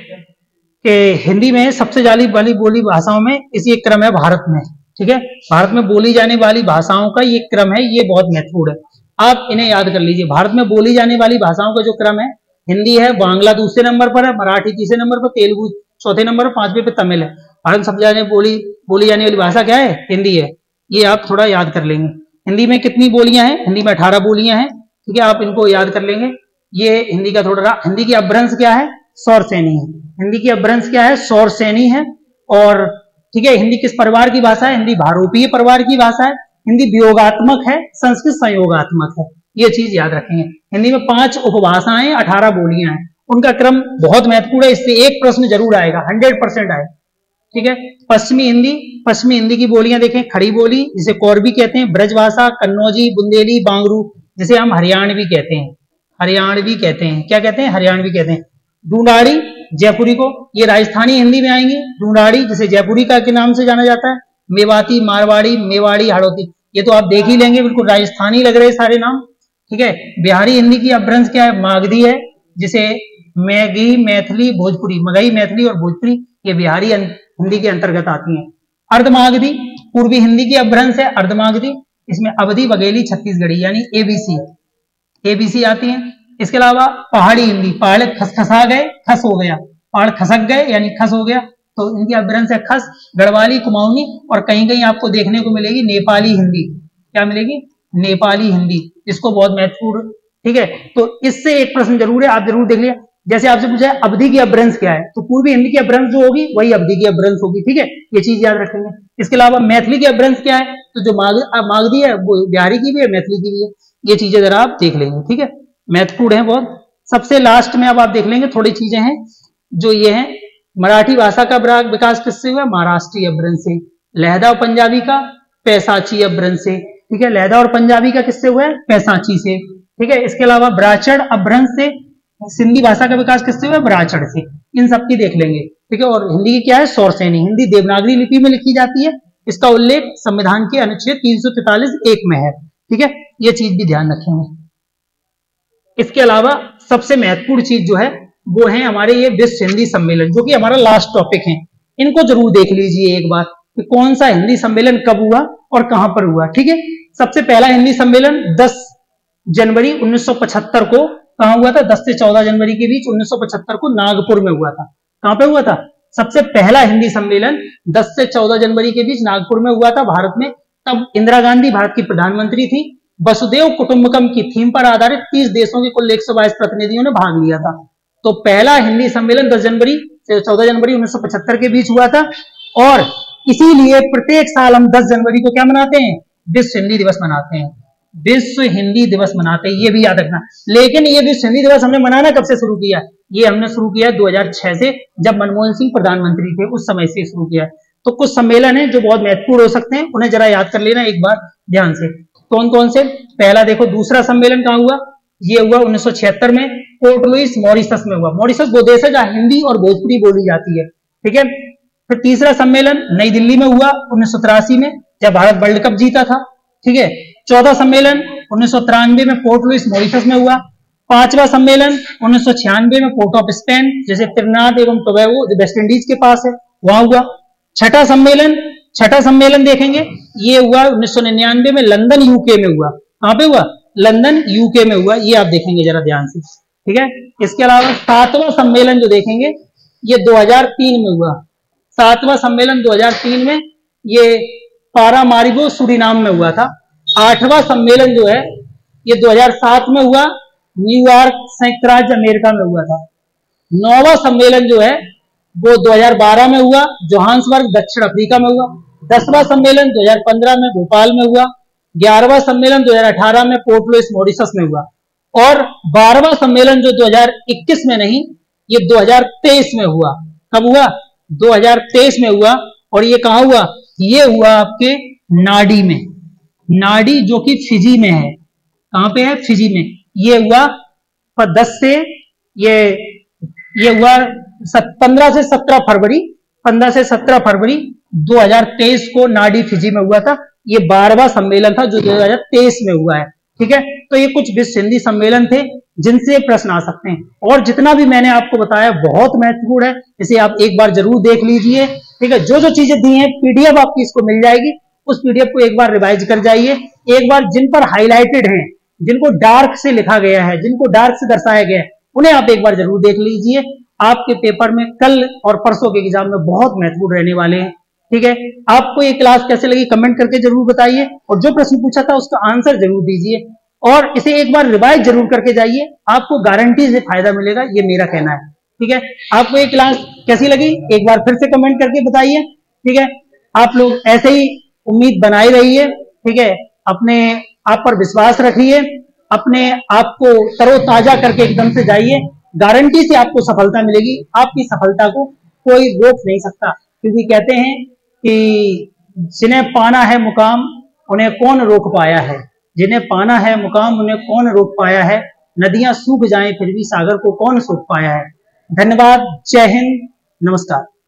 कि हिंदी में सबसे ज्यादा वाली बोली भाषाओं में इसी एक क्रम है भारत में। ठीक है, भारत में बोली जाने वाली भाषाओं का ये क्रम है, ये बहुत महत्वपूर्ण है, आप इन्हें याद कर लीजिए। भारत में बोली जाने वाली भाषाओं का जो क्रम है, हिंदी है, बांग्ला दूसरे नंबर पर है, मराठी तीसरे नंबर पर, तेलुगु चौथे नंबर पर, पांचवें पे तमिल है। भारत में सबसे ज्यादा बोली बोली जाने वाली भाषा क्या है? हिंदी है। ये आप थोड़ा याद कर लेंगे। हिंदी में कितनी बोलियां हैं? हिंदी में अठारह बोलियां हैं। ठीक है, आप इनको याद कर लेंगे। ये हिंदी का थोड़ा, हिंदी की अपभ्रंश क्या है? सौर सैनी है। हिंदी की अपभ्रंश क्या है? सौर सैनी है। और ठीक है, हिंदी किस परिवार की भाषा है? हिंदी भारोपीय परिवार की भाषा है। हिंदी वियोगात्मक है, संस्कृत संयोगात्मक है। ये चीज याद रखेंगे। हिंदी में पांच उपभाषाएं, अठारह बोलियां हैं, उनका क्रम बहुत महत्वपूर्ण है। इससे एक प्रश्न जरूर आएगा, हंड्रेड परसेंट आएगा। ठीक है, पश्चिमी हिंदी, पश्चिमी हिंदी की बोलियां देखें, खड़ी बोली जिसे कौरवी कहते हैं, ब्रजभाषा, कन्नौजी, बुंदेली, बांगरू जिसे हम हरियाणवी कहते हैं, हरियाणवी कहते हैं। क्या कहते हैं? हरियाणवी कहते हैं। ढूंढाड़ी जयपुरी को, ये राजस्थानी हिंदी में आएंगी। ढूंढाड़ी जिसे जयपुरी का के नाम से जाना जाता है, मेवाती, मारवाड़ी, मेवाड़ी, हाड़ौती, ये तो आप देख ही लेंगे, बिल्कुल राजस्थानी लग रहे सारे नाम। ठीक है, बिहारी हिंदी की अपभ्रंश क्या है? मागधी है, जिसे मैगी, मैथिली, भोजपुरी, मगही, मैथिली और भोजपुरी ये बिहारी हिंदी के अंतर्गत आती हैं। अर्धमागधी पूर्वी हिंदी की अपभ्रंश है, अर्धमागधी, इसमें अवधी, बघेली, छत्तीसगढ़ी यानी एबीसी एबीसी आती है। इसके अलावा पहाड़ी हिंदी, पहाड़ खसखसा गए, खस हो गया, पहाड़ खसक गए यानी खस हो गया, तो इनकी अपभ्रंश है खस, गढ़वाली, कुमाऊनी, और कहीं कहीं आपको देखने को मिलेगी नेपाली हिंदी। क्या मिलेगी? नेपाली हिंदी। इसको बहुत महत्वपूर्ण, ठीक है। तो इससे एक प्रश्न जरूर है, आप जरूर देख लिया। जैसे आपसे पूछा है अवधि की अपभ्रंश क्या है, तो पूर्वी हिंदी की अपभ्रंश जो होगी वही अवधि की अपभ्रंश होगी, ठीक है, ये चीज याद रखेंगे। इसके अलावा मैथिली की अपभ्रंश क्या है, तो जो मागधी है वो बिहारी की भी है, मैथिली की भी है। ये चीजें जरा आप देख लेंगे, ठीक है, महत्वपूर्ण है बहुत। सबसे लास्ट में अब आप देख लेंगे थोड़ी चीजें हैं जो ये है, मराठी भाषा का विकास किससे हुआ? महाराष्ट्रीय अपभ्रंश से। लहदा और पंजाबी का पैसाची अपभ्रंश से, ठीक है, लहदा और पंजाबी का किससे हुआ है? पैसाची से, ठीक है। इसके अलावा ब्राचड़ अपभ्रंश से। सिंधी भाषा का विकास किससे हुआ? ब्राचड़ से। इन सब की देख लेंगे, ठीक है। और हिंदी की क्या है? सौरसेनी। हिंदी देवनागरी लिपि में लिखी जाती है, इसका उल्लेख संविधान के अनुच्छेद तीन सौ तैंतालीस एक में है, ठीक है, ये चीज भी ध्यान रखेंगे। इसके अलावा सबसे महत्वपूर्ण चीज जो है वो है हमारे ये विश्व हिंदी सम्मेलन, जो कि हमारा लास्ट टॉपिक है। इनको जरूर देख लीजिए एक बार कि कौन सा हिंदी सम्मेलन कब हुआ और कहां पर हुआ, ठीक है। सबसे पहला हिंदी सम्मेलन दस जनवरी उन्नीस सौ पचहत्तर को कहां हुआ था? दस से चौदह जनवरी के बीच उन्नीस सौ पचहत्तर को नागपुर में हुआ था। कहां पे हुआ था? सबसे पहला हिंदी सम्मेलन दस से चौदह जनवरी के बीच नागपुर में हुआ था, भारत में। तब इंदिरा गांधी भारत की प्रधानमंत्री थी। वसुदेव कुटुंबकम की थीम पर आधारित तीस देशों के कुल एक सौ बाईस प्रतिनिधियों ने भाग लिया था। तो पहला हिंदी सम्मेलन दस जनवरी से चौदह जनवरी उन्नीस सौ पचहत्तर के बीच हुआ था। और इसीलिए प्रत्येक साल हम दस जनवरी को क्या मनाते हैं? विश्व हिंदी दिवस मनाते हैं। विश्व हिंदी दिवस मनाते हैं, ये भी याद रखना। लेकिन ये विश्व हिंदी दिवस हमने मनाना कब से शुरू किया? ये हमने शुरू किया दो हज़ार छह से, जब मनमोहन सिंह प्रधानमंत्री थे, उस समय से शुरू किया है। तो कुछ सम्मेलन है जो बहुत महत्वपूर्ण हो सकते हैं, उन्हें जरा याद कर लेना एक बार ध्यान से। कौन कौन से? पहला देखो, दूसरा सम्मेलन कहां हुआ? ये हुआ उन्नीस सौ छिहत्तर में, पोर्ट लुइस मॉरिशस में हुआ। मॉरिशस वो देश है जहां हिंदी और भोजपुरी बोली जाती है, ठीक है। फिर तीसरा सम्मेलन नई दिल्ली में हुआ उन्नीस सौ तिरासी में, जब भारत वर्ल्ड कप जीता था, ठीक है। चौथा सम्मेलन उन्नीस सौ तिरानवे में पोर्ट लुइस मॉरिशस में हुआ। पांचवा सम्मेलन उन्नीस सौ छियानवे में पोर्ट ऑफ स्पेन, जैसे त्रिनाद एवं टोबैगो वेस्ट इंडीज के पास है, वहां हुआ। छठा सम्मेलन छठा सम्मेलन देखेंगे, ये हुआ उन्नीस सौ निन्यानवे में लंदन यूके में हुआ। कहां पे हुआ? लंदन यूके में हुआ। ये आप देखेंगे जरा ध्यान से, ठीक है। इसके अलावा सातवां सम्मेलन जो देखेंगे, ये दो हज़ार तीन में हुआ। सातवां सम्मेलन दो हज़ार तीन में ये पारामारिबो सूरीनाम में हुआ था। आठवां सम्मेलन जो है ये दो हज़ार सात में हुआ, न्यूयॉर्क संयुक्त राज्य अमेरिका में हुआ था। नौवां सम्मेलन जो है वो दो हज़ार बारह में हुआ, जोहान्सबर्ग दक्षिण अफ्रीका में हुआ। दसवां सम्मेलन दो हज़ार पंद्रह में भोपाल में हुआ। ग्यारहवां सम्मेलन दो हज़ार अठारह में पोर्ट लुइस मॉरिशस में हुआ। और बारहवां सम्मेलन जो दो हज़ार इक्कीस में नहीं, ये दो हज़ार तेईस में हुआ। कब हुआ? दो हज़ार तेईस में हुआ। और ये कहां हुआ? ये हुआ आपके नाडी में, नाडी जो कि फिजी में है। कहां पे है? फिजी में। ये हुआ दस से ये ये हुआ पंद्रह से सत्रह फरवरी पंद्रह से सत्रह फरवरी दो हज़ार तेईस को नाडी फिजी में हुआ था। ये बारहवां सम्मेलन था जो दो हज़ार तेईस में हुआ है, ठीक है। तो ये कुछ विश्व हिंदी सम्मेलन थे जिनसे प्रश्न आ सकते हैं। और जितना भी मैंने आपको बताया बहुत महत्वपूर्ण है, इसे आप एक बार जरूर देख लीजिए, ठीक है। जो जो चीजें दी हैं पीडीएफ आपकी इसको मिल जाएगी, उस पीडीएफ को एक बार रिवाइज कर जाइए। एक बार जिन पर हाईलाइटेड हैं, जिनको डार्क से लिखा गया है, जिनको डार्क से दर्शाया गया है, उन्हें आप एक बार जरूर देख लीजिए। आपके पेपर में कल और परसों के एग्जाम में बहुत महत्वपूर्ण रहने वाले हैं, ठीक है। आपको ये क्लास कैसे लगी कमेंट करके जरूर बताइए, और जो प्रश्न पूछा था उसका आंसर जरूर दीजिए, और इसे एक बार रिवाइज जरूर करके जाइए। आपको गारंटी से फायदा मिलेगा, ये मेरा कहना है, ठीक है। आपको ये क्लास कैसी लगी एक बार फिर से कमेंट करके बताइए, ठीक है। आप लोग ऐसे ही उम्मीद बनाए रहिए, ठीक है। अपने आप पर विश्वास रखिए, अपने आप को तरोताजा करके एकदम से जाइए, गारंटी से आपको सफलता मिलेगी। आपकी सफलता को कोई रोक नहीं सकता, क्योंकि कहते हैं कि जिन्हें पाना है मुकाम उन्हें कौन रोक पाया है, जिन्हें पाना है मुकाम उन्हें कौन रोक पाया है, नदियां सूख जाएं फिर भी सागर को कौन सोख पाया है। धन्यवाद, जय हिंद, नमस्कार।